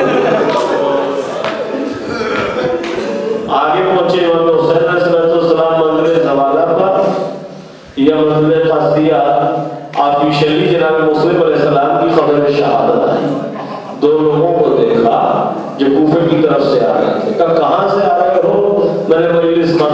آگے پہنچے امام حسین علیہ السلام منزل زوالہ پر یا منزل قصدیہ آفیشلی جناب مسلم علیہ السلام کی خبر شہادت آئی، دو لوگوں کو دیکھا جو کوفے کی طرف سے آ رہے تھے، کہا کہاں سے آ رہے ہو؟ میں نے مجلس